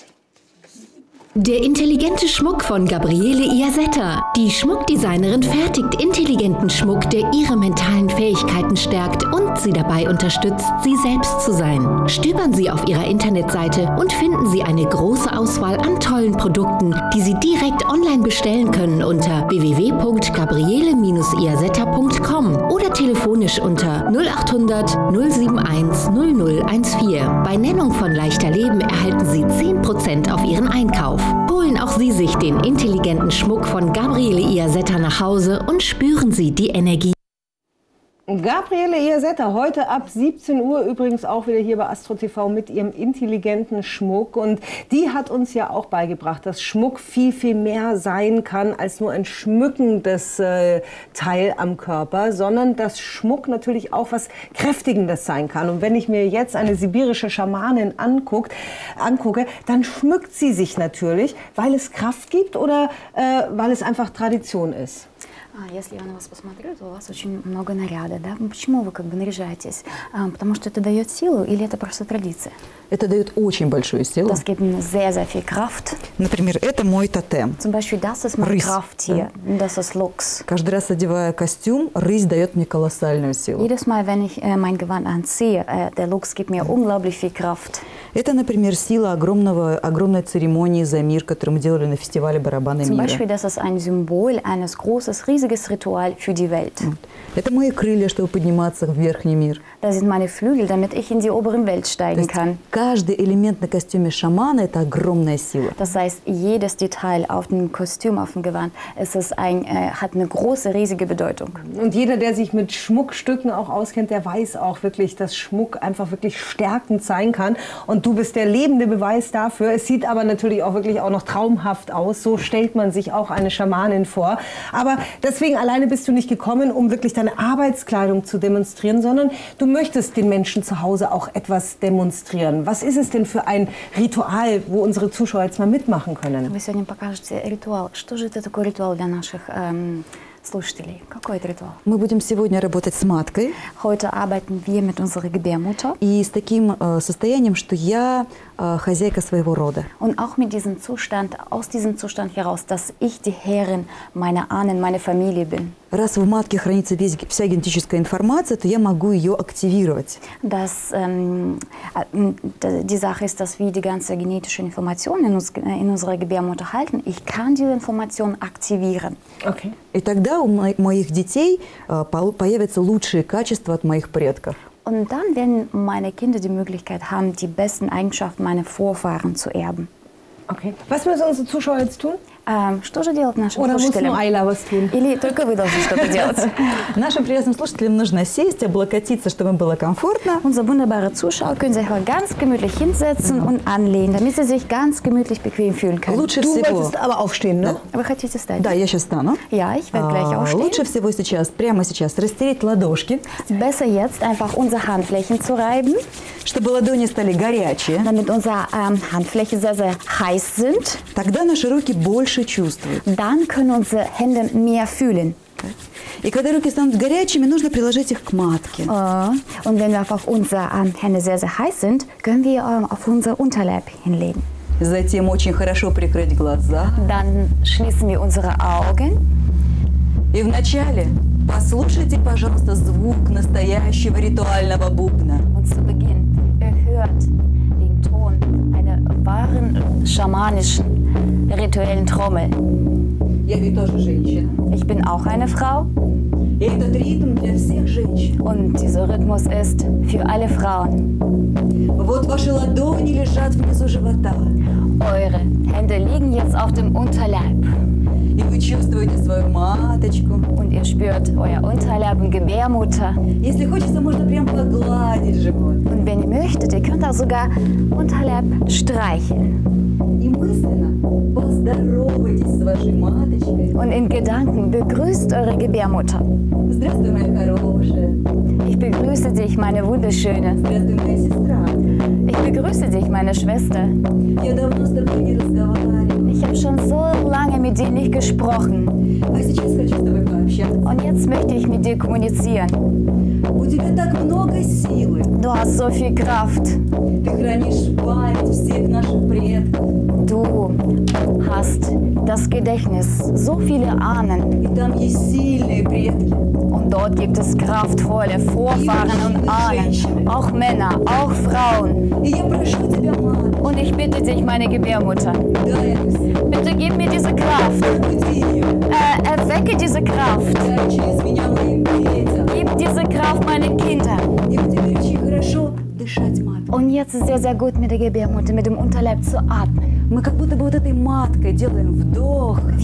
Der intelligente Schmuck von Gabriele Iasetta. Die Schmuckdesignerin fertigt intelligenten Schmuck, der ihre mentalen Fähigkeiten stärkt und sie dabei unterstützt, sie selbst zu sein. Stöbern Sie auf ihrer Internetseite und finden Sie eine große Auswahl an tollen Produkten, die Sie direkt online bestellen können unter w w w punkt gabriele iasetta punkt com oder telefonisch unter null achthundert null sieben eins null null eins vier. Bei Nennung von Leichter Leben erhalten Sie zehn Prozent auf Ihren Einkauf. Holen auch Sie sich den intelligenten Schmuck von Gabriele Iasetta nach Hause und spüren Sie die Energie. Gabriele Iasetta, heute ab siebzehn Uhr übrigens auch wieder hier bei Astro T V mit ihrem intelligenten Schmuck. Und die hat uns ja auch beigebracht, dass Schmuck viel, viel mehr sein kann als nur ein schmückendes äh, Teil am Körper, sondern dass Schmuck natürlich auch was Kräftigendes sein kann. Und wenn ich mir jetzt eine sibirische Schamanin anguckt, angucke, dann schmückt sie sich natürlich, weil es Kraft gibt oder äh, weil es einfach Tradition ist. Если я на вас посмотрю, то у вас очень много наряда, да? Почему вы как бы наряжаетесь? А, потому что это дает силу или это просто традиция? Это дает очень большую силу. Das gibt sehr, sehr viel Kraft. Например, это мой тотем. Zum Beispiel, das ist mein Рысь, Krafttier, да? das ist Luchs. Каждый раз, одевая костюм, рысь дает мне колоссальную силу. Jedes Mal, wenn ich äh, mein Gewand anziehe, äh, der Luchs gibt mir unglaublich viel Kraft. Это, например, сила огромного, огромной церемонии «За мир», которую мы делали на фестивале «Барабаны Zum мира». Beispiel, das ist ein Symbol eines großes, riesiges Ritual für die Welt. Это мои крылья, чтобы подниматься в верхний мир. Das sind meine Flügel, damit ich in die oberen Welt steigen kann. Каждый элемент на костюме шамана – это огромная сила. Das heißt, jedes Detail auf dem Kostüm, auf dem Gewand, es ist ein, äh, hat eine große, riesige Bedeutung. Und jeder, der sich mit Schmuckstücken auch auskennt, der weiß auch wirklich, dass Schmuck einfach wirklich stärkend sein kann. Und du bist der lebende Beweis dafür. Es sieht aber natürlich auch wirklich auch noch traumhaft aus. So stellt man sich auch eine Schamanin vor. Aber deswegen alleine bist du nicht gekommen, um wirklich deine Arbeitskleidung zu demonstrieren, sondern du möchtest den Menschen zu Hause auch etwas demonstrieren. Was ist es denn für ein Ritual, wo unsere Zuschauer jetzt mal mitmachen können? Вы сегодня покажете ритуал. Что же это такой ритуал для наших эм, слушателей? Какой это ритуал? Мы будем сегодня работать с маткой. Heute arbeiten wir mit unserer Gebärmutter. И с таким э, состоянием, что я э, хозяйка своего рода. Und auch mit diesem Zustand, aus diesem Zustand heraus, dass ich die Herrin meiner Ahnen, meiner Familie bin. Раз в матке хранится весь, вся генетическая информация, то я могу ее активировать. Das, ähm, die Sache ist, dass wir die ganze genetische Information in, uns, in unserer Gebärmutter halten. Ich kann diese Information aktivieren. Okay. И тогда у моих детей э, появятся лучшие качества от моих предков. Und dann werden meine Kinder die Möglichkeit haben, die besten Eigenschaften meiner Vorfahren zu erben. Okay. Was müssen unsere Zuschauer jetzt tun? Ähm, что же делать нашим Oder muss слушателям? nur Ayla was tun? Или только вы должны что-то делать? Нашим прекрасным слушателям нужно сесть, облокотиться, чтобы им было комфортно. Unsere wunderbare Zuschauer können sich mal ganz gemütlich hinsetzen und anlehnen, damit sie sich ganz gemütlich bequem fühlen können. Лучше Du всего... wolltest aber aufstehen, ne? Вы хотите встать? Да, я сейчас стану. Ja, ich werde gleich А, aufstehen. Лучше всего сейчас, прямо сейчас, растереть ладошки, Besser jetzt einfach unsere Handflächen zu reiben, чтобы ладони стали горячие. damit unsere ähm, Handflächen sehr, sehr heiß sind. Тогда наши руки больше чувствуют. Dann können unsere Hände mehr fühlen. И когда руки станут горячими, нужно приложить их к матке. Äh, und wenn wir einfach unsere ähm, Hände sehr, sehr heiß sind, können wir ähm, auf unser Unterleib hinlegen. Затем очень хорошо прикрыть глаза. Dann schließen wir unsere Augen. И вначале послушайте, пожалуйста, звук настоящего ритуального бубна. Und zu Beginn erhört den Ton einer wahren schamanischen rituellen Trommel. Я ведь тоже женщина. Ich bin auch eine Frau И этот ритм для всех женщин. und dieser Rhythmus ist für alle Frauen. Вот ваши ладони лежат внизу живота. Eure Hände liegen jetzt auf dem Unterleib И вы чувствуете свою маточку. und ihr spürt euer Unterleib und Gebärmutter. Если хочется, можно прям погладить живот. Und wenn ihr möchtet, ihr könnt auch sogar Unterleib streicheln. И мысленно поздоровайтесь с вашей маточкой. Und in Gedanken begrüßt eure Gebärmutter. Здравствуй, моя хорошая. Ich begrüße dich, meine Wunderschöne. Здравствуй, моя сестра. Ich begrüße dich, meine Schwester. Я давно с тобой не разговаривала. Ich habe schon so lange mit dir nicht gesprochen. А сейчас хочу с тобой пообщаться. Und jetzt möchte ich mit dir kommunizieren. У тебя так много силы. Du hast so viel Kraft. Ты хранишь память всех наших предков. Du hast das Gedächtnis, so viele Ahnen. И там есть сильные предки. Und dort gibt es kraftvolle Vorfahren und Ahnen. Auch Männer, auch Frauen. И я прошу тебя, мать, Und ich bitte dich, meine Gebärmutter, дай эту силу. bitte gib mir diese Kraft. Буди ее. Äh, erwecke diese Kraft. Дай через меня моим детям. Gib diese Kraft meinen Kindern. И вот теперь очень хорошо дышать, мать. Und jetzt ist sehr, sehr gut mit der Gebärmutter, mit dem Unterleib zu atmen. Мы как будто бы вот этой маткой делаем вдох.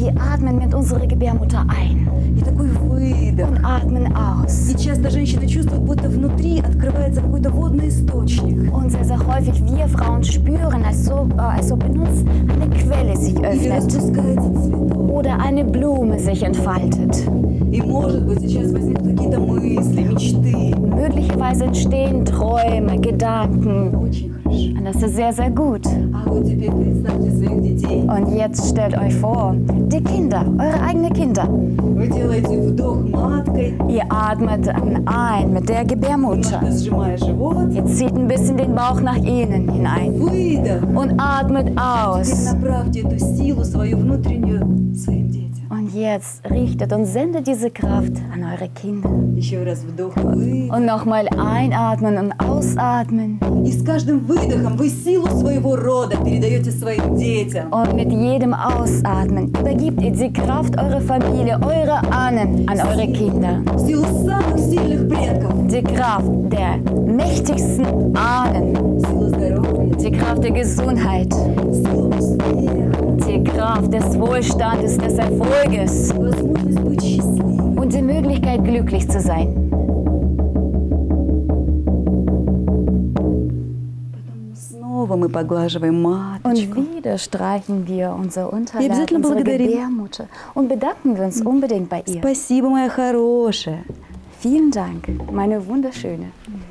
Wir atmen mit unserer Gebärmutter ein И такой выдох. und atmen aus. И часто женщины чувствуют, будто внутри открывается какой-то водный источник. Und sehr, sehr häufig wir Frauen spüren, als ob, äh, als ob in uns eine Quelle sich Или öffnet распускается цветок. oder eine Blume sich entfaltet. И, может быть, сейчас возникнут какие-то мысли, мечты. Möglicherweise entstehen Träume, Gedanken. Очень хорошо. Und das ist sehr, sehr gut. А вот теперь представьте своих детей. Und jetzt stellt euch vor, die Kinder, eure eigenen Kinder. Вы делаете вдох маткой, Ihr atmet ein mit der Gebärmutter. немножко сжимая живот. Ihr zieht ein bisschen den Bauch nach innen hinein Выдох. und atmet Теперь aus. направьте эту силу свою внутреннюю своим детям. Und jetzt richtet und sendet diese Kraft an eure Kinder. Еще раз вдох, выдох. Und nochmal einatmen und ausatmen. И с каждым выдохом вы силу своего рода передаете своим детям. Und mit jedem Ausatmen übergibt ihr die Kraft eurer Familie, eurer Ahnen an eure Kinder. Силу самых сильных предков. Die Kraft der mächtigsten Ahnen. Силу здоровья. Die Kraft der Gesundheit. Силу успеха. Die Kraft des Wohlstandes, des Erfolges. Возможность быть счастливым. Und die Möglichkeit, glücklich zu sein. Потом снова мы поглаживаем Und маточку. wieder streichen wir unser Wir Unterleib, обязательно unsere благодарим. Gebärmutter und bedanken wir uns unbedingt bei ihr. Спасибо, моя хорошая. Vielen Dank, meine Wunderschöne.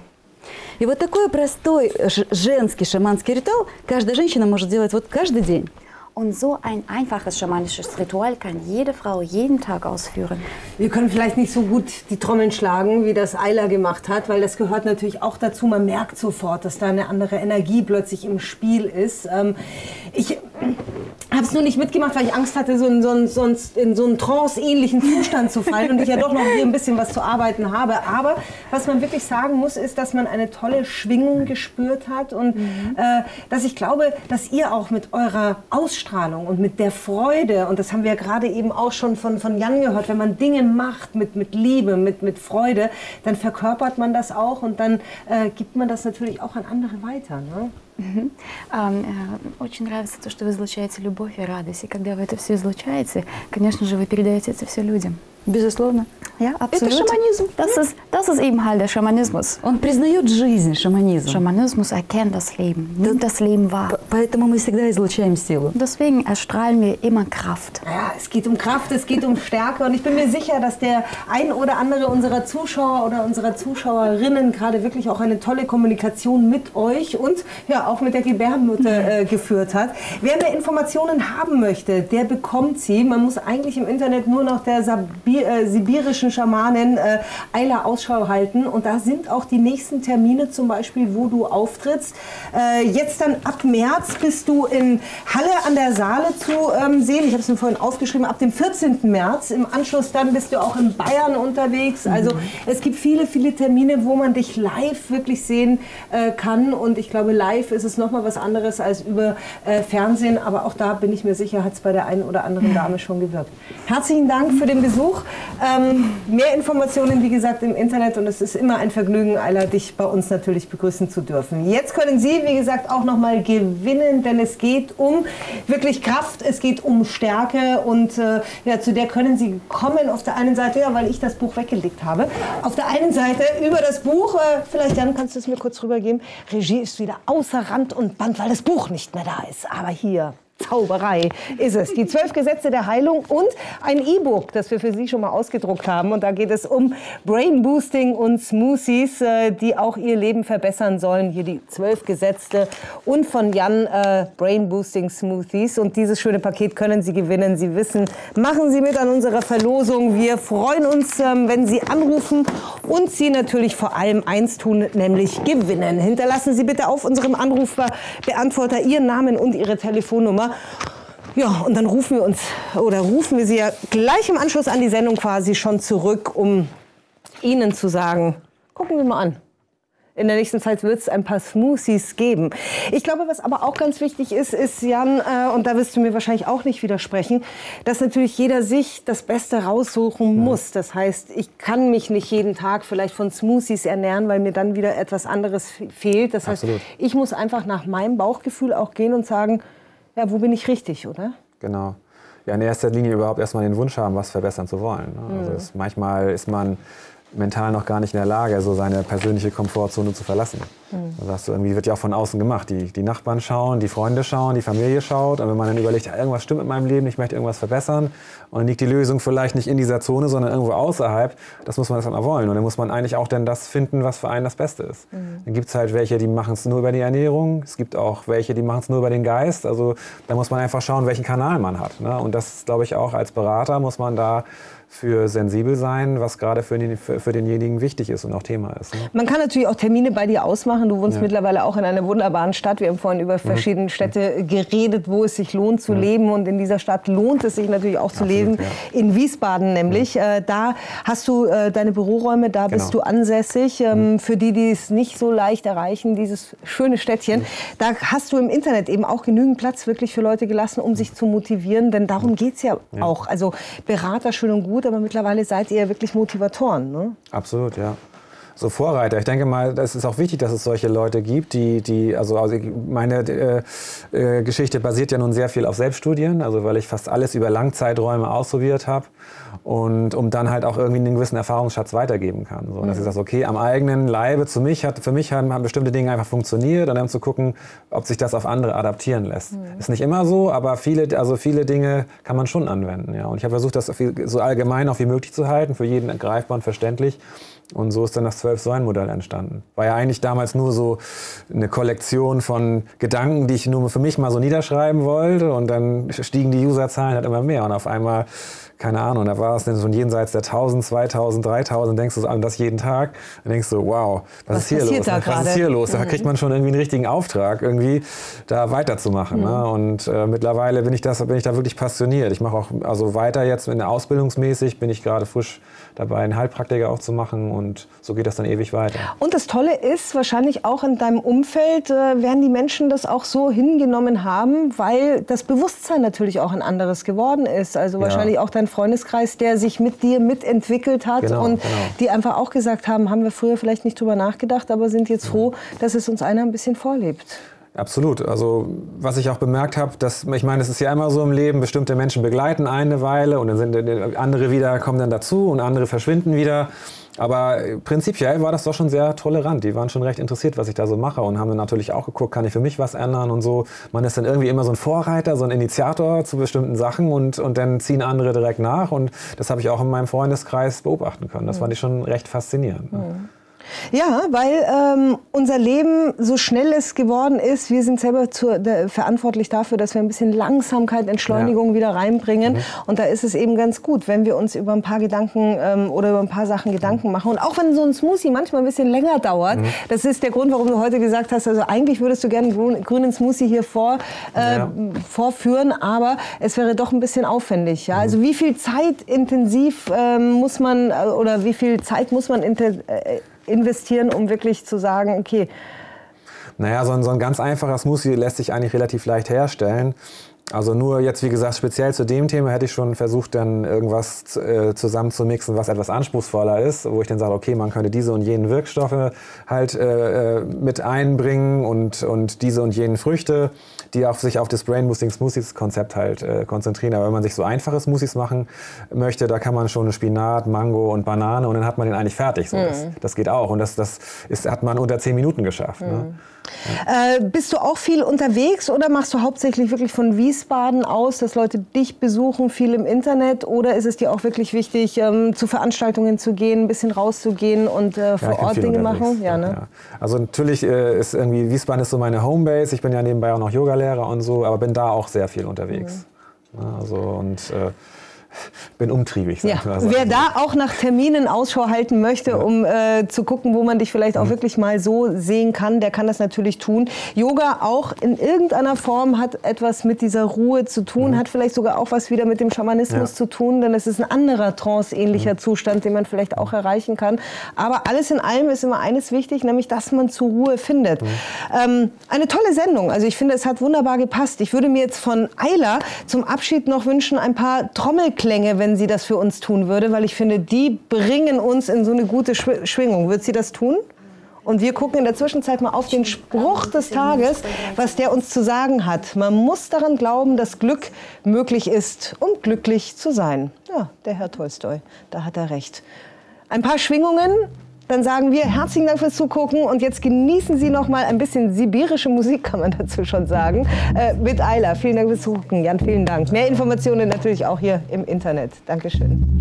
И вот такой простой ж- женский шаманский ритуал каждая женщина может делать вот каждый день. Und so ein einfaches schamanisches Ritual kann jede Frau jeden Tag ausführen. Wir können vielleicht nicht so gut die Trommeln schlagen, wie das Ayla gemacht hat, weil das gehört natürlich auch dazu. Man merkt sofort, dass da eine andere Energie plötzlich im Spiel ist. Ähm, ich habe es nur nicht mitgemacht, weil ich Angst hatte, so in so einen, sonst in so einen trance-ähnlichen Zustand zu fallen und ich ja doch noch hier ein bisschen was zu arbeiten habe. Aber was man wirklich sagen muss, ist, dass man eine tolle Schwingung gespürt hat und mhm. äh, dass ich glaube, dass ihr auch mit eurer Ausstrahlung und mit der Freude, und das haben wir gerade eben auch schon von, von Jan gehört, wenn man Dinge macht mit, mit Liebe, mit, mit Freude, dann verkörpert man das auch und dann äh, gibt man das natürlich auch an andere weiter. Ne? Мгм. А, э, Очень нравится то, что вы излучаете любовь и радость. И когда вы это все излучаете, конечно же, вы передаете это все людям. Безусловно. Ja, absolut. Это шаманизм. Das ist, das ist eben halt der Schamanismus. Он признает жизнь, шаманизм. Schamanismus erkennt das Leben, nimmt das Leben wahr. П- Поэтому мы всегда излучаем силу. Deswegen erstrahlen wir immer Kraft. Ja, es geht um Kraft, es geht um Stärke und ich bin mir sicher, dass der ein oder andere unserer Zuschauer oder unserer Zuschauerinnen gerade wirklich auch eine tolle Kommunikation mit euch und ja auch mit der Gebärmutter äh, geführt hat. Wer mehr Informationen haben möchte, der bekommt sie. Man muss eigentlich im Internet nur nach der Sabi äh, sibirischen Schamanin äh, Ayla Ausschau halten und da sind auch die nächsten Termine zum Beispiel, wo du auftrittst. Äh, jetzt dann ab März bist du in Halle an der Saale zu ähm, sehen. Ich habe es mir vorhin aufgeschrieben, ab dem vierzehnten März. Im Anschluss dann bist du auch in Bayern unterwegs. Also es gibt viele, viele Termine, wo man dich live wirklich sehen äh, kann. Und ich glaube, live ist es nochmal was anderes als über äh, Fernsehen. Aber auch da bin ich mir sicher, hat es bei der einen oder anderen Dame schon gewirkt. Herzlichen Dank für den Besuch. Ähm, mehr Informationen, wie gesagt, im Internet. Und es ist immer ein Vergnügen, Ayla, dich bei uns natürlich begrüßen zu dürfen. Jetzt können Sie, wie gesagt, auch nochmal gewinnen, denn es geht um wirklich Kraft, es geht um Stärke und äh, ja, zu der können Sie kommen auf der einen Seite, ja, weil ich das Buch weggelegt habe. Auf der einen Seite über das Buch, äh, vielleicht Jan, kannst du es mir kurz rübergeben, Regie ist wieder außer Rand und Band, weil das Buch nicht mehr da ist, aber hier Zauberei ist es. Die zwölf Gesetze der Heilung und ein E-Book, das wir für Sie schon mal ausgedruckt haben. Und da geht es um Brain Boosting und Smoothies, die auch Ihr Leben verbessern sollen. Hier die zwölf Gesetze und von Jan äh, Brain Boosting Smoothies. Und dieses schöne Paket können Sie gewinnen. Sie wissen, machen Sie mit an unserer Verlosung. Wir freuen uns, ähm, wenn Sie anrufen und Sie natürlich vor allem eins tun, nämlich gewinnen. Hinterlassen Sie bitte auf unserem Anrufbeantworter Ihren Namen und Ihre Telefonnummer. Ja, und dann rufen wir uns oder rufen wir Sie ja gleich im Anschluss an die Sendung quasi schon zurück, um Ihnen zu sagen, gucken wir mal an. In der nächsten Zeit wird es ein paar Smoothies geben. Ich glaube, was aber auch ganz wichtig ist, ist, Jan, äh, und da wirst du mir wahrscheinlich auch nicht widersprechen, dass natürlich jeder sich das Beste raussuchen muss. Das heißt, ich kann mich nicht jeden Tag vielleicht von Smoothies ernähren, weil mir dann wieder etwas anderes fehlt. Das heißt, Absolut. ich muss einfach nach meinem Bauchgefühl auch gehen und sagen, ja, wo bin ich richtig, oder? Genau. ja in erster Linie überhaupt erstmal den Wunsch haben, was verbessern zu wollen. Ne? Also es, manchmal ist man mental noch gar nicht in der Lage, so seine persönliche Komfortzone zu verlassen. Mhm. Das hast du, irgendwie wird ja auch von außen gemacht. Die, die Nachbarn schauen, die Freunde schauen, die Familie schaut. Und wenn man dann überlegt, ja, irgendwas stimmt mit meinem Leben, ich möchte irgendwas verbessern, und dann liegt die Lösung vielleicht nicht in dieser Zone, sondern irgendwo außerhalb, das muss man erst einmal wollen. Und dann muss man eigentlich auch dann das finden, was für einen das Beste ist. Mhm. Dann gibt es halt welche, die machen es nur über die Ernährung. Es gibt auch welche, die machen es nur über den Geist. Also da muss man einfach schauen, welchen Kanal man hat. Ne? Und das, glaube ich, auch als Berater muss man da für sensibel sein, was gerade für, den, für, für denjenigen wichtig ist und auch Thema ist. Ne? Man kann natürlich auch Termine bei dir ausmachen. Du wohnst ja. mittlerweile auch in einer wunderbaren Stadt. Wir haben vorhin über verschiedene mhm. Städte geredet, wo es sich lohnt zu mhm. leben. Und in dieser Stadt lohnt es sich natürlich auch zu Absolut, leben. Ja. In Wiesbaden nämlich. Mhm. Äh, da hast du äh, deine Büroräume, da genau. bist du ansässig. Ähm, mhm. Für die, die es nicht so leicht erreichen, dieses schöne Städtchen. Mhm. Da hast du im Internet eben auch genügend Platz wirklich für Leute gelassen, um sich zu motivieren. Denn darum geht es ja, ja auch. Also Berater schön und gut, aber mittlerweile seid ihr ja wirklich Motivatoren, ne? Absolut, ja. So Vorreiter. Ich denke mal, es ist auch wichtig, dass es solche Leute gibt, die, die also, also meine äh, äh, Geschichte basiert ja nun sehr viel auf Selbststudien, also weil ich fast alles über Langzeiträume ausprobiert habe und um dann halt auch irgendwie einen gewissen Erfahrungsschatz weitergeben kann. So, und dass ich sage, okay, am eigenen Leibe, zu mich hat, für mich haben, haben bestimmte Dinge einfach funktioniert und dann zu gucken, ob sich das auf andere adaptieren lässt. Mhm. Ist nicht immer so, aber viele, also viele Dinge kann man schon anwenden. Ja. Und ich habe versucht, das so allgemein auch wie möglich zu halten, für jeden greifbar und verständlich. Und so ist dann das Zwölf-Säulen-Modell entstanden. War ja eigentlich damals nur so eine Kollektion von Gedanken, die ich nur für mich mal so niederschreiben wollte. Und dann stiegen die Userzahlen halt immer mehr. Und auf einmal, keine Ahnung, da war es dann so jenseits der tausend, zweitausend, dreitausend, denkst du so an das jeden Tag. Dann denkst du, wow, was, was ist hier los? Was grade? ist hier los? Da mhm. kriegt man schon irgendwie einen richtigen Auftrag, irgendwie da weiterzumachen. Mhm. Ne? Und äh, mittlerweile bin ich, das, bin ich da wirklich passioniert. Ich mache auch also weiter jetzt in der Ausbildungsmäßig, bin ich gerade frisch dabei, einen Heilpraktiker auch zu machen. Und so geht das dann ewig weiter. Und das Tolle ist, wahrscheinlich auch in deinem Umfeld äh, werden die Menschen das auch so hingenommen haben, weil das Bewusstsein natürlich auch ein anderes geworden ist. Also ja. wahrscheinlich auch dein Freundeskreis, der sich mit dir mitentwickelt hat genau, und genau. die einfach auch gesagt haben, haben wir früher vielleicht nicht drüber nachgedacht, aber sind jetzt froh, dass es uns einer ein bisschen vorlebt. Absolut. Also was ich auch bemerkt habe, dass ich meine, es ist ja immer so im Leben, bestimmte Menschen begleiten eine Weile und dann sind andere wieder kommen dann dazu und andere verschwinden wieder. Aber prinzipiell war das doch schon sehr tolerant. Die waren schon recht interessiert, was ich da so mache und haben dann natürlich auch geguckt, kann ich für mich was ändern und so. Man ist dann irgendwie immer so ein Vorreiter, so ein Initiator zu bestimmten Sachen und, und dann ziehen andere direkt nach. Und das habe ich auch in meinem Freundeskreis beobachten können. Das fand ich schon recht faszinierend. Mhm. Ja, weil ähm, unser Leben so schnell es geworden ist, wir sind selber zur, der, verantwortlich dafür, dass wir ein bisschen Langsamkeit, Entschleunigung ja. wieder reinbringen. Mhm. Und da ist es eben ganz gut, wenn wir uns über ein paar Gedanken ähm, oder über ein paar Sachen Gedanken mhm. machen. Und auch wenn so ein Smoothie manchmal ein bisschen länger dauert, mhm. das ist der Grund, warum du heute gesagt hast, also eigentlich würdest du gerne einen grün, grünen Smoothie hier vor, äh, ja. vorführen, aber es wäre doch ein bisschen aufwendig. Ja? Mhm. Also wie viel Zeit intensiv äh, muss man oder wie viel Zeit muss man inter, äh, investieren, um wirklich zu sagen, okay. Naja, so ein, so ein ganz einfacher Smoothie lässt sich eigentlich relativ leicht herstellen. Also nur jetzt, wie gesagt, speziell zu dem Thema hätte ich schon versucht, dann irgendwas äh, zusammenzumixen, was etwas anspruchsvoller ist, wo ich dann sage, okay, man könnte diese und jenen Wirkstoffe halt äh, mit einbringen und, und diese und jenen Früchte, die auch sich auf das Brain Boosting Smoothies Konzept halt äh, konzentrieren. Aber wenn man sich so einfache Smoothies machen möchte, da kann man schon eine Spinat, Mango und Banane und dann hat man den eigentlich fertig. So. Mm. Das, das geht auch und das, das ist, hat man unter zehn Minuten geschafft. Mm. Ne? Ja. Äh, bist du auch viel unterwegs oder machst du hauptsächlich wirklich von Wiesbaden aus, dass Leute dich besuchen, viel im Internet? Oder ist es dir auch wirklich wichtig, ähm, zu Veranstaltungen zu gehen, ein bisschen rauszugehen und äh, vor ja, Ort Dinge unterwegs. machen? Ja, ne? ja. Also natürlich äh, ist irgendwie Wiesbaden ist so meine Homebase. Ich bin ja nebenbei auch noch Yogalehrer und so, aber bin da auch sehr viel unterwegs. Mhm. Ja, also und äh, bin umtriebig. Ja. Wer da auch nach Terminen Ausschau halten möchte, ja. um äh, zu gucken, wo man dich vielleicht auch mhm. wirklich mal so sehen kann, der kann das natürlich tun. Yoga auch in irgendeiner Form hat etwas mit dieser Ruhe zu tun, mhm. hat vielleicht sogar auch was wieder mit dem Schamanismus ja. zu tun, denn es ist ein anderer tranceähnlicher mhm. Zustand, den man vielleicht auch erreichen kann. Aber alles in allem ist immer eines wichtig, nämlich, dass man zur Ruhe findet. Mhm. Ähm, eine tolle Sendung. Also ich finde, es hat wunderbar gepasst. Ich würde mir jetzt von Ayla zum Abschied noch wünschen, ein paar Trommelklänge, wenn sie das für uns tun würde, weil ich finde, die bringen uns in so eine gute Schwingung. Wird sie das tun? Und wir gucken in der Zwischenzeit mal auf den Spruch des Tages, was der uns zu sagen hat. Man muss daran glauben, dass Glück möglich ist, um glücklich zu sein. Ja, der Herr Tolstoi, da hat er recht. Ein paar Schwingungen, dann sagen wir herzlichen Dank fürs Zugucken und jetzt genießen Sie noch mal ein bisschen sibirische Musik, kann man dazu schon sagen, äh, mit Ayla. Vielen Dank fürs Zugucken. Jan, vielen Dank. Mehr Informationen natürlich auch hier im Internet. Dankeschön.